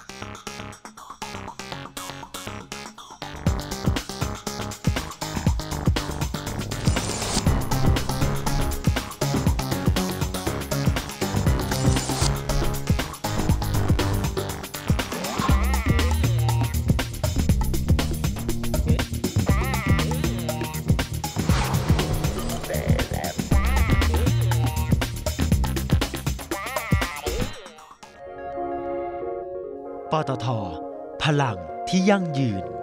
ปตท.พลังที่ยั่งยืน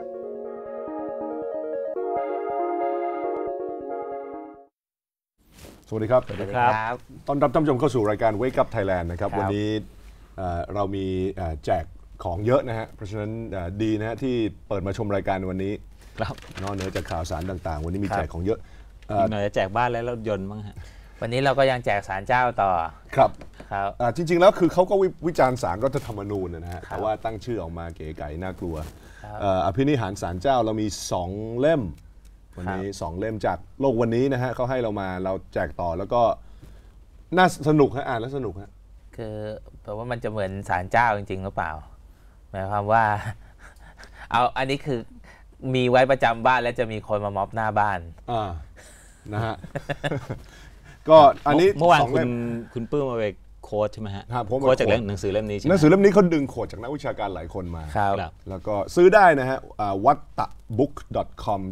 สวัสดีครับต้อนรับท่านผู้ชมเข้าสู่รายการ Wake Up Thailand นะครับวันนี้เรามีแจกของเยอะนะฮะเพราะฉะนั้นดีนะฮะที่เปิดมาชมรายการวันนี้นอกเหนือจากข่าวสารต่างๆวันนี้มีแจกของเยอะหน่อยจะแจกบ้านและรถยนต์มั้งฮะวันนี้เราก็ยังแจกศาลเจ้าต่อครับจริงๆแล้วคือเขาก็วิจารณ์ศาลรัฐธรรมนูญนะฮะแต่ว่าตั้งชื่อออกมาเก๋ไก๋น่ากลัวอภินิหารศาลเจ้าเรามี2เล่มวันนี้2เล่มจากโลกวันนี้นะฮะเขาให้เรามาเราแจกต่อแล้วก็น่าสนุกฮะอ่านแล้วสนุกฮะคือแปลว่ามันจะเหมือนศาลเจ้าจริงๆหรือเปล่าหมายความว่าเอาอันนี้คือมีไว้ประจำบ้านแล้วจะมีคนมาม็อบหน้าบ้านนะฮะก็อันนี้เมื่อวานคุณปื้มมาไปโค้ดใช่ไหมฮะโค้ดจากหนังสือเล่มนี้ใช่ไหมหนังสือเล่มนี้เขาดึงโค้ดจากนักวิชาการหลายคนมาแล้วก็ซื้อได้นะฮะwattabook.com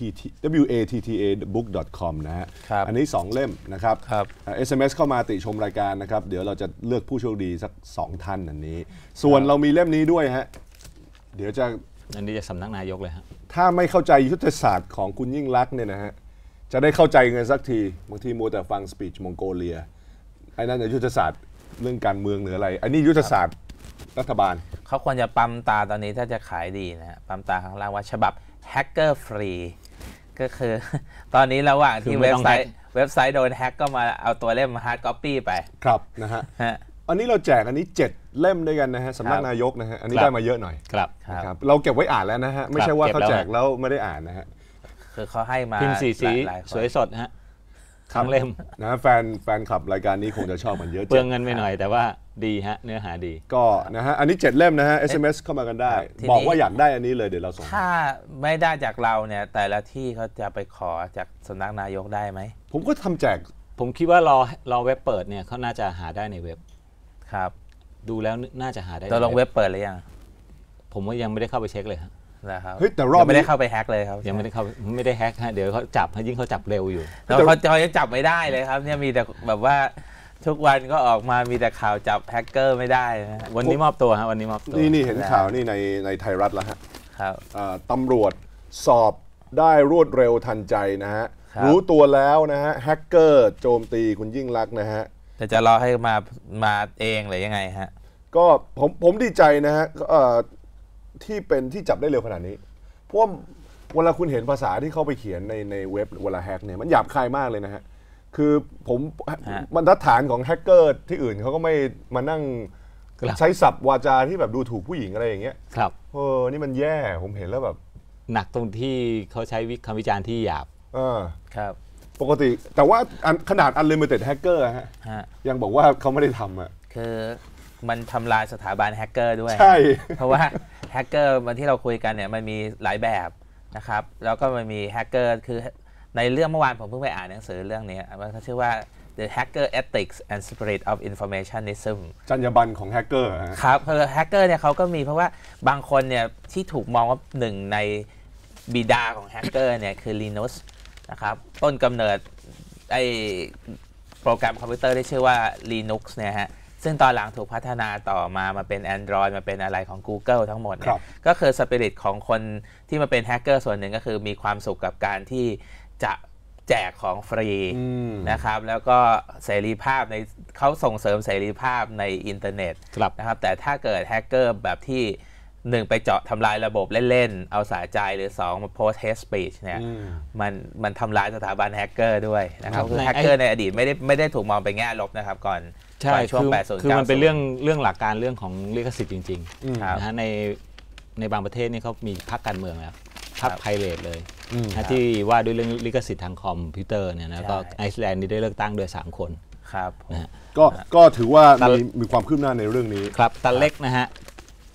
wattabook.com นะฮะอันนี้2เล่มนะครับ SMS เข้ามาติชมรายการนะครับเดี๋ยวเราจะเลือกผู้โชคดีสัก2ท่านอันนี้ส่วนเรามีเล่มนี้ด้วยฮะเดี๋ยวจะอันนี้จะสำนักนายกเลยฮะถ้าไม่เข้าใจยุทธศาสตร์ของคุณยิ่งลักษณ์เนี่ยนะฮะจะได้เข้าใจเงินสักทีบางทีมัวแต่ฟังสปีชมองโกเลียไอ้นั่นยุทธศาสตร์เรื่องการเมืองหรืออะไรอันนี้ยุทธศาสตร์รัฐบาลเขาควรจะปั๊มตาตอนนี้ถ้าจะขายดีนะฮะปั๊มตาข้างล่างว่าฉบับแฮกเกอร์ฟรีก็คือตอนนี้ระหว่างที่เว็บไซต์โดนแฮกก็มาเอาตัวเล่มมาฮาร์ดก๊อปปี้ไปครับนะฮะอันนี้เราแจกอันนี้7เล่มด้วยกันนะฮะสำนักนายกนะฮะอันนี้ได้มาเยอะหน่อยครับเราเก็บไว้อ่านแล้วนะฮะไม่ใช่ว่าเขาแจกแล้วไม่ได้อ่านนะฮะคือเขาให้มาพิมพ์สีสวยสดฮะทั้งเล่มนะแฟนคลับรายการนี้คงจะชอบมันเยอะเปลืองเงินไปหน่อยแต่ว่าดีฮะเนื้อหาดีก็นะฮะอันนี้7เล่มนะฮะ SMS เข้ามากันได้บอกว่าอยากได้อันนี้เลยเดี๋ยวเราส่งถ้าไม่ได้จากเราเนี่ยแต่ละที่เขาจะไปขอจากสำนักนายกได้ไหมผมก็ทำแจกผมคิดว่ารอเว็บเปิดเนี่ยเขาน่าจะหาได้ในเว็บครับดูแล้วน่าจะหาได้เราลงเว็บเปิดหรือยังผมว่ายังไม่ได้เข้าไปเช็คเลยครับนะครับแต่รอบไม่ได้เข้าไปแฮกเลยครับยังไม่ได้แฮกฮะเดี๋ยวเขาจับยิ่งเขาจับเร็วอยู่แล้วเขาจะจับไม่ได้เลยครับเนี่ยมีแต่แบบว่าทุกวันก็ออกมามีแต่ข่าวจับแฮกเกอร์ไม่ได้นะวันนี้มอบตัวฮะวันนี้มอบตัวนี่เห็นข่าวนี่ในไทยรัฐแล้วฮะครับตำรวจสอบได้รวดเร็วทันใจนะฮะรู้ตัวแล้วนะฮะแฮกเกอร์โจมตีคุณยิ่งลักษณ์นะฮะแต่จะรอให้มาเองหรือยังไงฮะก็ผมดีใจนะฮะที่จับได้เร็วขนาดนี้เพราะว่าเวลาคุณเห็นภาษาที่เขาไปเขียนในเว็บเวลาแฮกเนี่ยมันหยาบคายมากเลยนะฮะคือบรรทัดฐานของแฮกเกอร์ที่อื่นเขาก็ไม่มานั่งใช้ศัพท์วาจาที่แบบดูถูกผู้หญิงอะไรอย่างเงี้ยครับนี่มันแย่ผมเห็นแล้วแบบหนักตรงที่เขาใช้คำวิจารณ์ที่หยาบครับปกติแต่ว่าขนาด Unlimited Hacker ฮะยังบอกว่าเขาไม่ได้ทำอ่ะคือมันทำลายสถาบันแฮกเกอร์ด้วยใช่เพราะว่าแฮกเกอร์มันที่เราคุยกันเนี่ยมันมีหลายแบบนะครับแล้วก็มันมีแฮกเกอร์คือในเรื่องเมื่อวานผมเพิ่งไปอ่านหนังสือเรื่องนี้มันชื่อว่า The Hacker Ethics and Spirit of Informationism จรรยาบรรณของแฮกเกอร์ครับคือแฮกเกอร์เนี่ยเขาก็มีเพราะว่าบางคนเนี่ยที่ถูกมองว่าหนึ่งในบิดาของแฮกเกอร์เนี่ยคือ Linux นะครับต้นกำเนิดไอโปรแกรมคอมพิวเตอร์ที่ชื่อว่า Linux เนี่ยฮะซึ่งตอนหลังถูกพัฒนาต่อมาเป็น Android มาเป็นอะไรของ Google ทั้งหมดเนี่ยก็คือสปิริตของคนที่มาเป็นแฮกเกอร์ส่วนหนึ่งก็คือมีความสุขกับการที่จะแจกของฟรีนะครับแล้วก็เสรีภาพเขาส่งเสริมเสรีภาพในอินเทอร์เน็ตนะครับแต่ถ้าเกิดแฮกเกอร์แบบที่1ไปเจาะทำลายระบบเล่นๆเอาสาใจหรือ2มาโพสต์ hate speech เนี่ยมันทำลายสถาบันแฮกเกอร์ด้วยนะครับคือแฮกเกอร์ในอดีตไม่ได้ถูกมองเป็นแง่ลบนะครับก่อนใช่ช่วง80คือมันเป็นเรื่องหลักการเรื่องของลิขสิทธิ์จริงๆนะฮะในบางประเทศนี่เขามีพรรคการเมืองแล้วพรรคไพเรตเลยที่ว่าด้วยเรื่องลิขสิทธิ์ทางคอมพิวเตอร์เนี่ยนะก็ไอซ์แลนด์นี่ได้เลือกตั้งโดย3คนครับนะฮะก็ถือว่ามีความคืบหน้าในเรื่องนี้ครับตันเล็กนะฮะ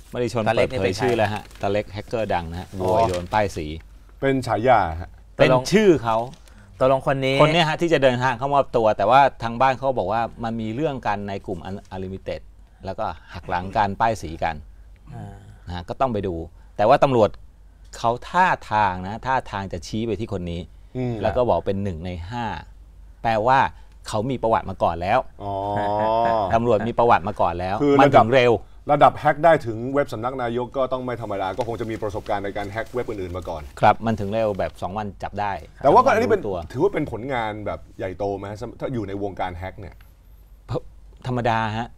มติชนเปิดเผยชื่อแล้วฮะตาเล็กแฮกเกอร์ดังนะฮะโวยโดนป้ายสีเป็นฉายาฮะเป็นชื่อเขาตกลงคนนี้ฮะที่จะเดินทางเข้ามอบตัวแต่ว่าทางบ้านเขาบอกว่ามันมีเรื่องกันในกลุ่มอลิมิเต็ดแล้วก็หักหลังการป้ายสีกันนะก็ต้องไปดูแต่ว่าตำรวจเขาท่าทางจะชี้ไปที่คนนี้แล้วก็บอกเป็น1 ใน 5แปลว่าเขามีประวัติมาก่อนแล้วตำรวจมีประวัติมาก่อนแล้วมันถึงเร็วระดับแฮกได้ถึงเว็บสำนักนายกก็ต้องไม่ธรรมดาก็คงจะมีประสบการณ์ในการแฮกเว็บอื่นๆมาก่อนครับมันถึงเร็วแบบ2 วันจับได้แต่ว่าก็อันนี้เป็นถือว่าเป็นผลงานแบบใหญ่โตไหมถ้าอยู่ในวงการแฮกเนี่ยธรรมดาฮะ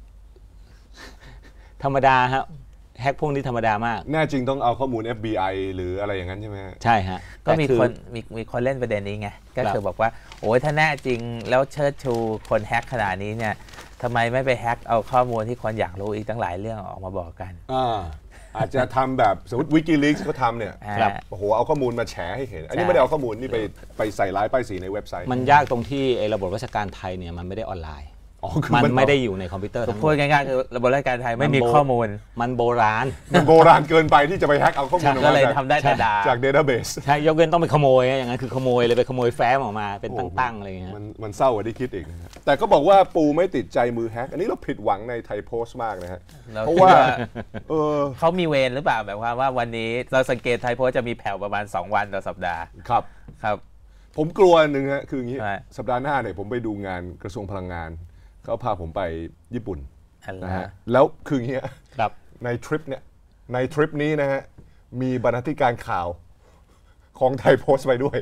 แฮกพวกนี้ธรรมดามากแน่จริงต้องเอาข้อมูล FBI หรืออะไรอย่างนั้นใช่ไหมใช่ฮะก็มีคนเล่นประเด็นนี้ไงก็คือบอกว่าโอ้ยถ้าแน่จริงแล้วเชิดชูคนแฮกขนาดนี้เนี่ยทำไมไม่ไปแฮกเอาข้อมูลที่คนอยากรู้อีกตั้งหลายเรื่องออกมาบอกกันอาจจะทำแบบสมมติ WikiLeaks เขาทำเนี่ยโอ้โหเอาข้อมูลมาแฉให้เห็นอันนี้ไม่ได้เอาข้อมูลนี่ไปใส่ร้ายป้ายสีในเว็บไซต์มันยากตรงที่ระบบราชการไทยเนี่ยมันไม่ได้ออนไลน์มันไม่ได้อยู่ในคอมพิวเตอร์พูดง่ายๆคือระบบราชการไทยไม่มีข้อมูลมันโบราณเกินไปที่จะไปแฮกเอาข้อมูลก็เลยทำได้แต่จากเดต้าเบสใช่ยกเว้นต้องไปขโมยอย่างนั้นคือขโมยเลยไปขโมยแฟ้มออกมาเป็นตั้งๆอะไรอย่างเงี้ยมันเศร้ากว่าที่คิดอีกแต่ก็บอกว่าปูไม่ติดใจมือแฮกอันนี้เราผิดหวังในไทยโพสต์มากนะฮะเพราะว่าเขามีเวรหรือเปล่าแบบว่าวันนี้เราสังเกตไทยโพสต์จะมีแผ่วประมาณ2 วันต่อสัปดาห์ครับผมกลัวนึงฮะคืออย่างนี้สัปดาห์หน้าเนี่ยผมไปดูงานกระทรวงพลังงานเขาพาผมไปญี่ปุ่นนะฮะแล้วคืออย่างเงี้ยในทริปนี้นะฮะมีบรรณาธิการข่าวของไทยโพสต์ไปด้วย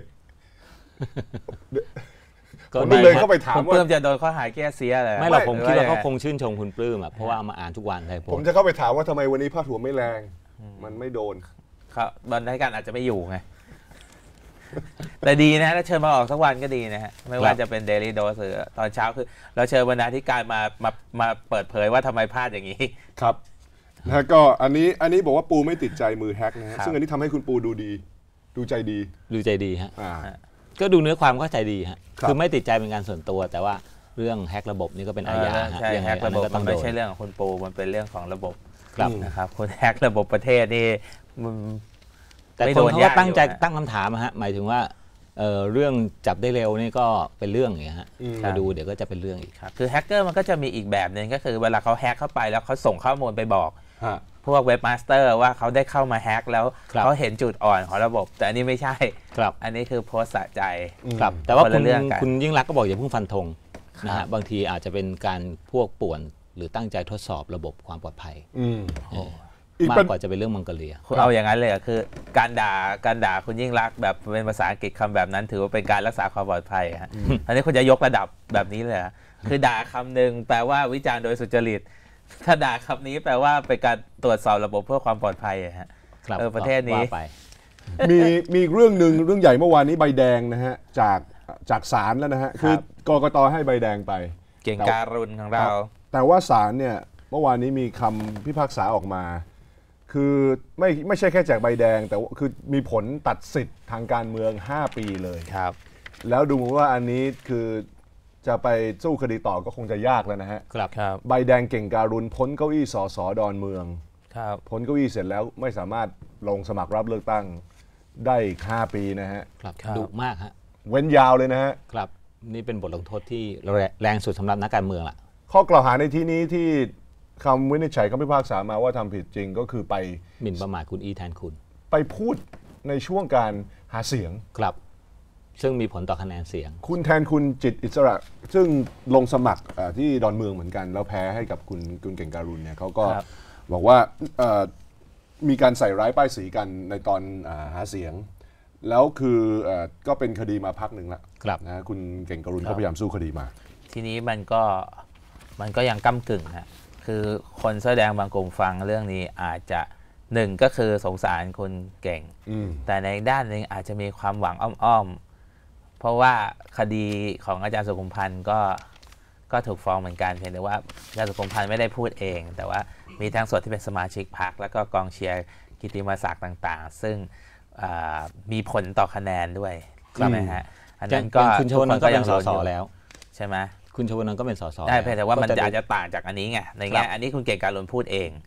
ผมเลยเข้าไปถามว่าเพิ่มจะโดนข้อหาแก้เสียเลยไม่หรอกผมคิดว่าเขาคงชื่นชมคุณปลื้มอ่ะเพราะว่าเอามาอ่านทุกวันไทยโพสต์ผมจะเข้าไปถามว่าทำไมวันนี้พาดหัวไม่แรงมันไม่โดนครับบรรณาธิการอาจจะไม่อยู่ไงแต่ดีนะถ้าเชิญมาออกสักวันก็ดีนะฮะไม่ว่าจะเป็นเดลี่โดสหรือตอนเช้าคือเราเชิญบรรณาธิการมาเปิดเผยว่าทำไมพลาดอย่างนี้ครับแล้วก็อันนี้บอกว่าปูไม่ติดใจมือแฮกนะฮะซึ่งอันนี้ทำให้คุณปูดูดีดูใจดีฮะก็ดูเนื้อความก็ใจดีฮะคือไม่ติดใจเป็นการส่วนตัวแต่ว่าเรื่องแฮกระบบนี่ก็เป็นอาญาใช่แฮกระบบมันไม่ใช่เรื่องของคุณปูมันเป็นเรื่องของระบบนะครับคุณแฮกระบบประเทศนี่แต่คนเขาตั้งใจตั้งคำถามฮะหมายถึงว่าเรื่องจับได้เร็วนี่ก็เป็นเรื่องอย่างเงี้ยฮะมาดูเดี๋ยวก็จะเป็นเรื่องอีกครับคือแฮกเกอร์มันก็จะมีอีกแบบนึงก็คือเวลาเขาแฮกเข้าไปแล้วเขาส่งข้อมูลไปบอกพวกเว็บมาสเตอร์ว่าเขาได้เข้ามาแฮกแล้วเขาเห็นจุดอ่อนของระบบแต่อันนี้ไม่ใช่อันนี้คือโพสต์สะใจครับแต่ว่าคุณยิ่งรักก็บอกอย่าเพิ่งฟันธงนะฮะบางทีอาจจะเป็นการพวกป่วนหรือตั้งใจทดสอบระบบความปลอดภัยมากกว่าจะเป็นเรื่องมังกรเลียคุณเอาอย่างนั้นเลยคือการด่าคุณยิ่งรักแบบเป็นภาษาอังกฤษคำแบบนั้นถือว่าเป็นการรักษาความปลอดภัยฮะอันนี้คุณจะยกระดับแบบนี้เลยคือด่าคำหนึ่งแปลว่าวิจารณ์โดยสุจริตถ้าด่าคำนี้แปลว่าเป็นการตรวจสอบระบบเพื่อความปลอดภัยฮะประเทศนี้มีเรื่องหนึ่งเรื่องใหญ่เมื่อวานนี้ใบแดงนะฮะจากศาลแล้วนะฮะคือกกต.ให้ใบแดงไปเก่งการุณของเราแต่ว่าศาลเนี่ยเมื่อวานนี้มีคำพิพากษาออกมาคือไม่ใช่แค่แจกใบแดงแต่คือมีผลตัดสิทธิ์ทางการเมือง5 ปีเลยครับแล้วดูว่าอันนี้คือจะไปสู้คดีต่อก็คงจะยากแล้วนะฮะครับใบแดงเก่งการุณพ้นเก้าอี้สสดอนเมืองครับพ้นเก้าอี้เสร็จแล้วไม่สามารถลงสมัครรับเลือกตั้งได้5 ปีนะฮะครับดุมากฮะเว้นยาวเลยนะฮะครับนี่เป็นบทลงโทษที่แรงสุดสำหรับนักการเมืองล่ะข้อกล่าวหาในที่นี้ที่คำวินิจฉัยคำพิพากษามาว่าทำผิดจริงก็คือไปหมิ่นประมาทคุณแทนคุณไปพูดในช่วงการหาเสียงครับซึ่งมีผลต่อคะแนนเสียงคุณแทนคุณจิตอิสระซึ่งลงสมัครที่ดอนเมืองเหมือนกันแล้วแพ้ให้กับคุณเก่งการุณเนี่ยเขาก็บอกว่ามีการใส่ร้ายป้ายสีกันในตอนหาเสียงแล้วคือก็เป็นคดีมาพักหนึ่งละนะคุณเก่งการุณก็พยายามสู้คดีมาทีนี้มันก็ยังก้ำกึ่งฮะคือคนแสดงบางกลุ่มฟังเรื่องนี้อาจจะหนึ่งก็คือสงสารคนเก่งแต่ในด้านหนึ่งอาจจะมีความหวังอ้อมๆเพราะว่าคดีของอาจารย์สุขุมพันธ์ก็ถูกฟ้องเหมือนกันเพียงแต่ว่าอาจารย์สุขุมพันธ์ไม่ได้พูดเองแต่ว่ามีทั้งส่วนที่เป็นสมาชิกพรรคแล้วก็กองเชียร์กิตติมศักดิ์ต่างๆซึ่งมีผลต่อคะแนนด้วยใช่ไหมฮะอันนั้นก็คุณชวนก็เป็นส.ส.แล้วใช่ไหมคุณชวนก็เป็นส.ส. ได้แต่ว่ามันอาจจะต่างจากอันนี้ไงในแง่อันนี้คุณเก่งการุณพูดเอง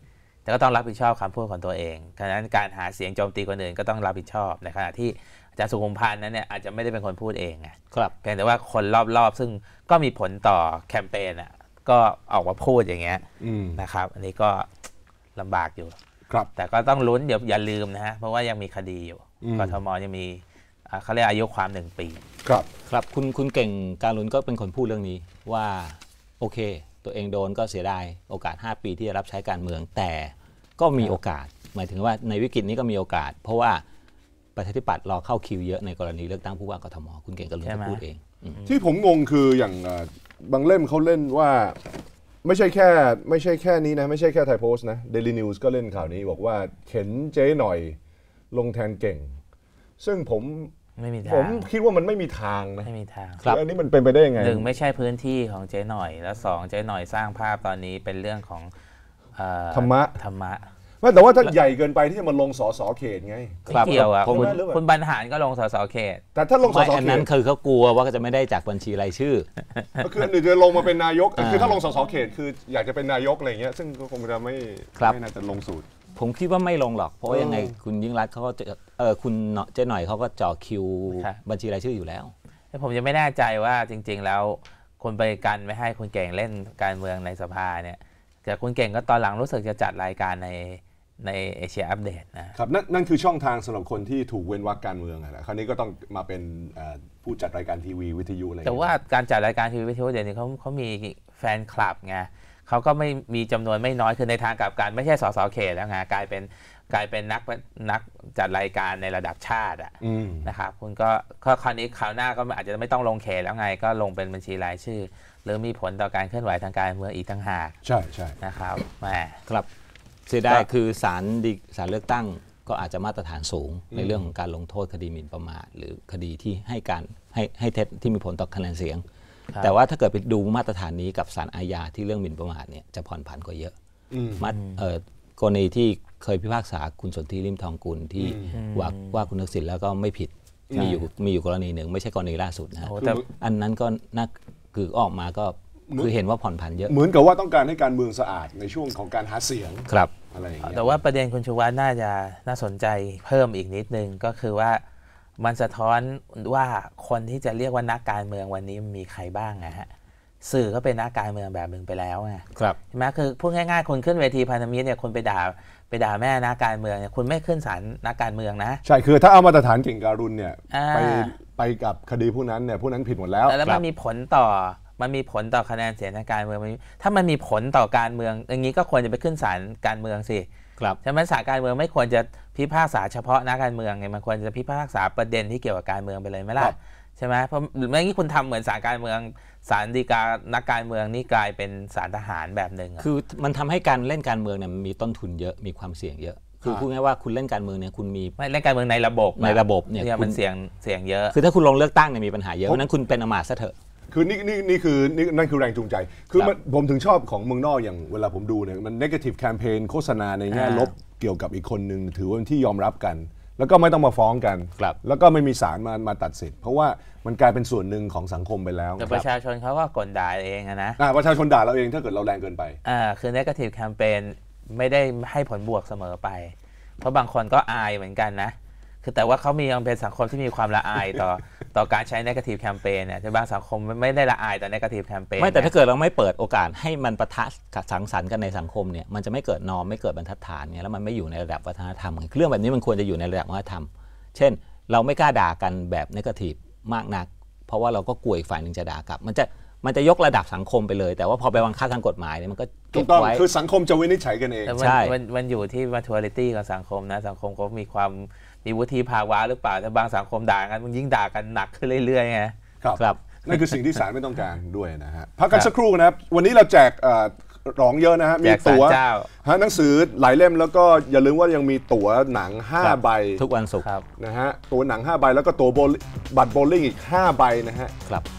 แต่ก็ต้องรับผิดชอบคำพูดของตัวเองฉะนั้นการหาเสียงโจมตีคนอื่นก็ต้องรับผิดชอบในขณะที่อาจารย์สุขุมพันธ์นั้นเนี่ยอาจจะไม่ได้เป็นคนพูดเองไงครับเพียงแต่ว่าคนรอบๆซึ่งก็มีผลต่อแคมเปญก็ออกมาพูดอย่างเงี้ยนะครับอันนี้ก็ลำบากอยู่ครับแต่ก็ต้องลุ้นอย่าลืมนะฮะเพราะว่ายังมีคดีอยู่กทมยังมีเขาเรียกอายุความ1 ปีครับครับคุณเก่งการุณก็เป็นคนพูดเรื่องนี้ว่าโอเคตัวเองโดนก็เสียดายโอกาส5 ปีที่จะรับใช้การเมืองแต่ก็มีโอกาสหมายถึงว่าในวิกฤตนี้ก็มีโอกาสเพราะว่าประชาธิปัตย์รอเข้าคิวเยอะในกรณีเลือกตั้งผู้ว่ากทมคุณเก่งการุณพูดเองที่ผมงงคืออย่างบางเล่มเขาเล่นว่าไม่ใช่แค่นี้นะไม่ใช่แค่ไทยโพสต์นะ Daily News ก็เล่นข่าวนี้บอกว่าเข็นเจ๊หน่อยลงแทนเก่งซึ่งผมคิดว่ามันไม่มีทางนะไม่มีทางครับอันนี้มันเป็นไปได้ยังไง 1ไม่ใช่พื้นที่ของเจ๊หน่อยแล้ว2เจ๊หน่อยสร้างภาพตอนนี้เป็นเรื่องของธรรมะแต่ว่าถ้าใหญ่เกินไปที่จะมาลงสสเขตไงไม่เกี่ยวคุณบรรหารก็ลงสสเขตแต่ถ้าลงสสเขตอันนั้นคือเขากลัวว่าจะไม่ได้จากบัญชีรายชื่อก็คือหนึ่งจะลงมาเป็นนายกคือถ้าลงสสเขตคืออยากจะเป็นนายกอะไรเงี้ยซึ่งก็คงจะไม่น่าจะลงสูตรผมคิดว่าไม่ลงหรอกเพราะว่ายังไงคุณยิ่งรัฐเขาก็คุณเจ๊หน่อยเขาก็จ่อคิวบัญชีรายชื่ออยู่แล้วแต่ผมยังไม่แน่ใจว่าจริงๆแล้วคุณไปกันไม่ให้คุณเก่งเล่นการเมืองในสภาเนี่ยแต่คุณเก่งก็ตอนหลังรู้สึกจะจัดรายการในเอเชียอัปเดตนะครับนั่นคือช่องทางสำหรับคนที่ถูกเว้นวรรคการเมืองนะคราวนี้ก็ต้องมาเป็นผู้จัดรายการทีวีวิทยุอะไรแต่ว่าการจัดรายการทีวีวิทยุเดี๋ยวนี้เขามีแฟนคลับไงเขาก็ไม่มีจำนวนไม่น้อยคือในทางกลับกันไม่ใช่สสเขตแล้วไงกลายเป็นนักจัดรายการในระดับชาตินะครับคุณก็คราวนี้คราวหน้าก็อาจจะไม่ต้องลงเขตแล้วไงก็ลงเป็นบัญชีรายชื่อหรือมีผลต่อการเคลื่อนไหวทางการเมืองอีกต่างหากใช่นะครับแหมครับเสียดายคือศาลเลือกตั้งก็อาจจะมาตรฐานสูงในเรื่องของการลงโทษคดีหมิ่นประมาทหรือคดีที่ให้เท็จที่มีผลต่อคะแนนเสียงแต่ว่าถ้าเกิดไปดูมาตรฐานนี้กับศาลอาญาที่เรื่องหมิ่นประมาทเนี่ยจะผ่อนผันกว่าเยอะกรณีที่เคยพิพากษาคุณสนธิริมทองกุลที่ว่าคุณทักษิณแล้วก็ไม่ผิดมีอยู่กรณีหนึ่งไม่ใช่กรณีล่าสุดนะแต่อันนั้นก็น่าคือออกมาก็คือเห็นว่าผ่อนผันเยอะเหมือนกับว่าต้องการให้การเมืองสะอาดในช่วงของการหาเสียงครับอะไรอย่างเงี้ยแต่ว่าประเด็นคุณชูวัฒน์น่าสนใจเพิ่มอีกนิดนึงก็คือว่ามันสะท้อนว่าคนที่จะเรียกว่านักการเมืองวันนี้มีใครบ้างนะฮะสื่อก็เป็นนักการเมืองแบบหนึ่งไปแล้วไงครับใช่ไหมคือพูดง่ายๆคนขึ้นเวทีพันธมิตรเนี่ยคนไปด่าแม่นักการเมืองเนี่ยคุณไม่ขึ้นศาลนักการเมืองนะใช่คือถ้าเอามาตรฐานเก่งการุณเนี่ยไปกับคดีผู้นั้นเนี่ยผู้นั้นผิดหมดแล้วแล้วมันมีผลต่อคะแนนเสียงทางการเมืองถ้ามันมีผลต่อการเมืองอย่างนี้ก็ควรจะไปขึ้นศาลการเมืองสิใช่ไหมศาลการเมืองไม่ควรจะพิพากษาเฉพาะนักการเมืองไงมันควรจะพิพากษาประเด็นที่เกี่ยวกับการเมืองไปเลยไหมล่ะใช่ไหมเพราะหรือไม่งี้คุณทำเหมือนศาลการเมืองศาลฎีกานักการเมืองนี่กลายเป็นศาลทหารแบบหนึ่งคือมันทำให้การเล่นการเมืองเนี่ยมีต้นทุนเยอะมีความเสี่ยงเยอะคือพูดง่ายว่าคุณเล่นการเมืองเนี่ยคุณมีไม่เล่นการเมืองในระบบเนี่ยมันเสี่ยงเยอะคือถ้าคุณลงเลือกตั้งเนี่ยมีปัญหาเยอะเพราะนั้นคุณเป็นอมาตย์ซะเถอะคือนั่นคือแรงจูงใจคือผมถึงชอบของเมืองนอกอย่างเวลาผมดูเนี่ยมัน negative campaign โฆษณาในแง่ลบเกี่ยวกับอีกคนนึงถือว่าที่ยอมรับกันแล้วก็ไม่ต้องมาฟ้องกันแล้วก็ไม่มีศาลมาตัดสินเพราะว่ามันกลายเป็นส่วนหนึ่งของสังคมไปแล้วแต่ประชาชนเขาก็กดด่าเองนะประชาชนด่าเราเองถ้าเกิดเราแรงเกินไปคือ negative campaign ไม่ได้ให้ผลบวกเสมอไปเพราะบางคนก็อายเหมือนกันนะคือแต่ว่าเขามียังเป็นสังคมที่มีความละอายต่อการใช้ negative campaign เนี่ยแต่บางสังคมไม่ได้ละอายต่อ negative campaign ไม่แต่ถ้าเกิดเราไม่เปิดโอกาสให้มันปะทะสังสรรค์กันในสังคมเนี่ยมันจะไม่เกิดนอมไม่เกิดบรรทัดฐานเนี่ยแล้วมันไม่อยู่ในระดับวัฒนธรรมเรื่องแบบนี้มันควรจะอยู่ในระดับวัฒนธรรมเช่นเราไม่กล้าด่ากันแบบ negative มากนักเพราะว่าเราก็กลัวอีกฝ่ายหนึ่งจะด่ากลับมันจะยกระดับสังคมไปเลยแต่ว่าพอไปบังคับทางกฎหมายเนี่ยมันก็ถูกต้องคือสังคมจะวินิจฉัยกันเองใช่มันอยู่ที่ maturity ของสังคมนะสังคมก็มีวุฒิภาวะหรือเปล่าถ้าบางสังคมด่ากันมันยิ่งด่ากันหนักขึ้นเรื่อยๆไงครับนั่นคือสิ่งที่ศาลไม่ต้องการด้วยนะฮะพักกันสักครู่นะครับวันนี้เราแจกร้องเยอะนะฮะมีตั๋วหนังสือหลายเล่มแล้วก็อย่าลืมว่ายังมีตั๋วหนัง5 ใบทุกวันศุกร์นะฮะตั๋วหนัง5 ใบแล้วก็ตั๋วบัตรโบว์ลิ่งอีก5 ใบนะฮะ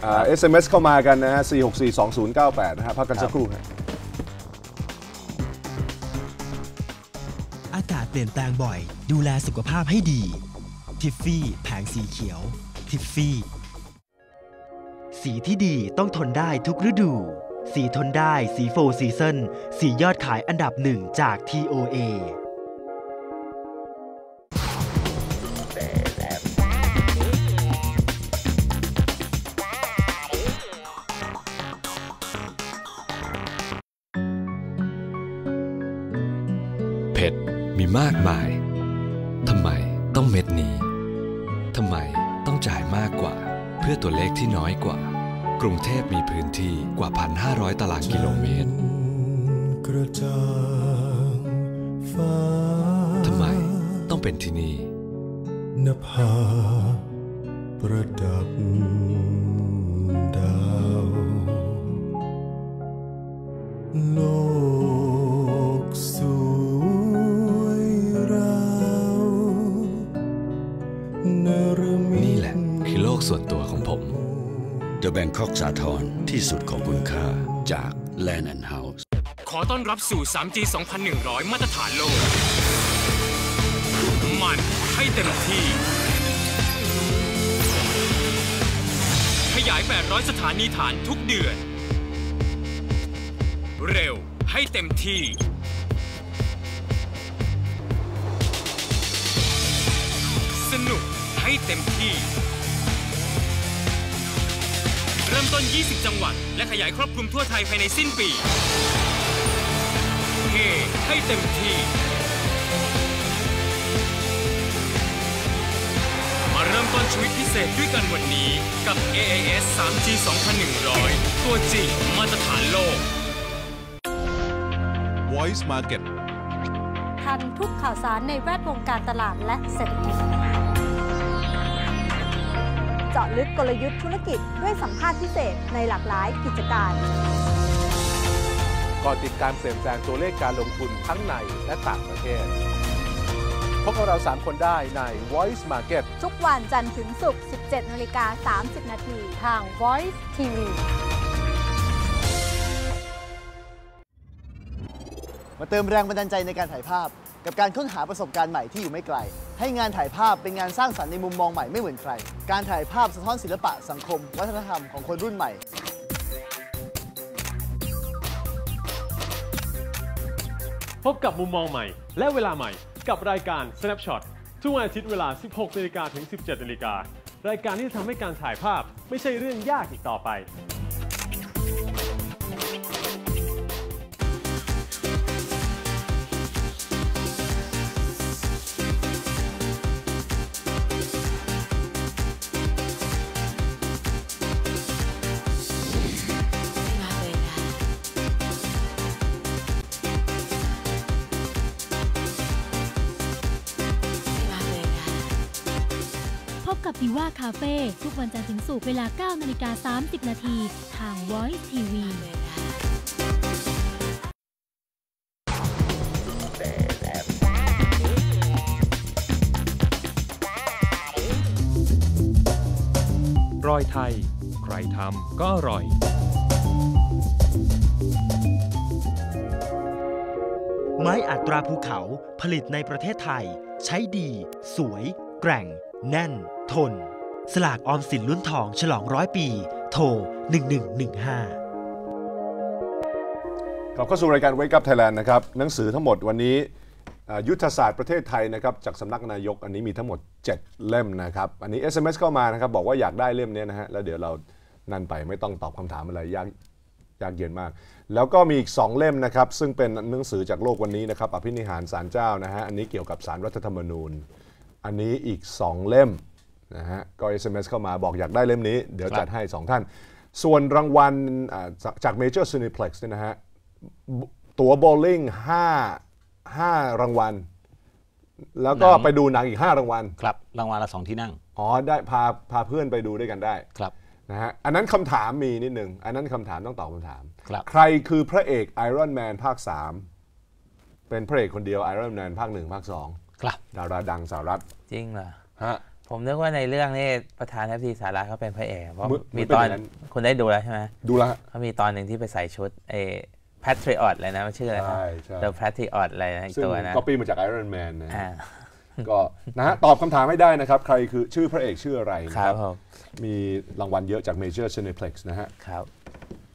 SMS เข้ามากันนะฮะ4642098นะฮะพักกันสักครู่ครับอากาศเปลี่ยนแปลงบ่อยดูแลสุขภาพให้ดีทิฟฟี่แผงสีเขียวทิฟฟี่สีที่ดีต้องทนได้ทุกฤดูสีทนได้สีโฟร์ซีซันสียอดขายอันดับ1จาก TOA เผ็ดมีมากมายทำไมต้องเม็ดนี้ทำไมต้องจ่ายมากกว่าเพื่อตัวเลขที่น้อยกว่ากรุงเทพมีพื้นที่กว่า 1,500 ตารางกิโลเมตรทำไมต้องเป็นที่นี่นภาประดับดาวโลกสวยราวนี่แหละคือโลกส่วนตัวของผม The Bangkok สาทรที่สุดของคุณค่าจาก Land and House ขอต้อนรับสู่ 3G 2100 มาตรฐานโลกมันให้เต็มที่ขยาย800สถานีฐานทุกเดือนเร็วให้เต็มที่สนุกให้เต็มที่เริ่มต้น 20 จังหวัดและขยายครอบคลุมทั่วไทยภายในสิ้นปีเฮให้เต็มที่มาเริ่มต้นชีวิตพิเศษด้วยกันวันนี้กับ AIS 3G 2100 ตัวจริงมาตรฐานโลก Voice Market ทันทุกข่าวสารในแวดวงการตลาดและเศรษฐกิจเจาะลึกกลยุทธ์ธุรกิจด้วยสัมภาษณ์พิเศษในหลากหลายกิจการก่อนติดการเปลี่ยนแปลงตัวเลขการลงทุนทั้งในและต่างประเทศพบกับเรา3คนได้ใน Voice Market ทุกวันจันทร์ถึงศุกร์ 17:30 น.ทาง Voice TV มาเติมแรงบันดาลใจในการถ่ายภาพกับการค้นหาประสบการณ์ใหม่ที่อยู่ไม่ไกลให้งานถ่ายภาพเป็นงานสร้างสรรค์ในมุมมองใหม่ไม่เหมือนใครการถ่ายภาพสะท้อนศิลปะสังคมวัฒนธรรมของคนรุ่นใหม่พบกับมุมมองใหม่และเวลาใหม่กับรายการ Snapshot ทุกวันอาทิตย์เวลา 16 นาฬิกาถึง 17 นาฬิการายการที่จะทำให้การถ่ายภาพไม่ใช่เรื่องยากอีกต่อไปกับดิว่าคาเฟ่ทุกวันจันทร์ถึงศุกร์เวลา 9:30 น.ทาง Voice TV รอยไทยใครทำก็อร่อยไม้อัดตราภูเขาผลิตในประเทศไทยใช้ดีสวยแกร่งแน่นทนสลากออมสินลุ้นทองฉลอง100 ปีโทร 1115 กลับเข้าสู่รายการ Wake Up Thailand นะครับหนังสือทั้งหมดวันนี้ยุทธศาสตร์ประเทศไทยนะครับจากสำนักนายกอันนี้มีทั้งหมด7เล่มนะครับอันนี้ SMS เข้ามานะครับบอกว่าอยากได้เล่มนี้นะฮะแล้วเดี๋ยวเรานั่นไปไม่ต้องตอบคำถามอะไรยากเย็นมากแล้วก็มีอีก2เล่มนะครับซึ่งเป็นหนังสือจากโลกวันนี้นะครับอภินิหารศาลเจ้านะฮะอันนี้เกี่ยวกับศาลรัฐธรรมนูญอันนี้อีก2เล่มนะฮะก็ SMS เข้ามาบอกอยากได้เล่มนี้เดี๋ยวจัดให้2ท่านส่วนรางวัลจาก Major Cineplex เนี่ยนะฮะตั๋วโบว์ลิ่ง5รางวัลแล้วก็ไปดูหนังอีก5รางวัลครับรางวัลละ2ที่นั่งอ๋อได้พาเพื่อนไปดูด้วยกันได้ครับนะฮะอันนั้นคำถามมีนิดนึงอันนั้นคำถามต้องตอบคำถามครับใครคือพระเอก Iron Man ภาค3เป็นพระเอกคนเดียว Iron Man ภาค1ภาค2 ครับดาราดังสหรัฐจริงเหรอฮะผมนึกว่าในเรื่องนี้ประธานาธิบดีสหรัฐเขาเป็นพระเอกเพราะมีตอนคุณได้ดูแล้วใช่ไหมดูแล้วเขามีตอนหนึ่งที่ไปใส่ชุดPatriot อะไรนะมันชื่ออะไรนะ The Patriot อะไรนะอีกตัวนะก็ปีมาจาก Iron Man นะก็นะฮะตอบคำถามให้ได้นะครับใครคือชื่อพระเอกชื่ออะไรครับมีรางวัลเยอะจาก Major Cineplex นะฮะครับ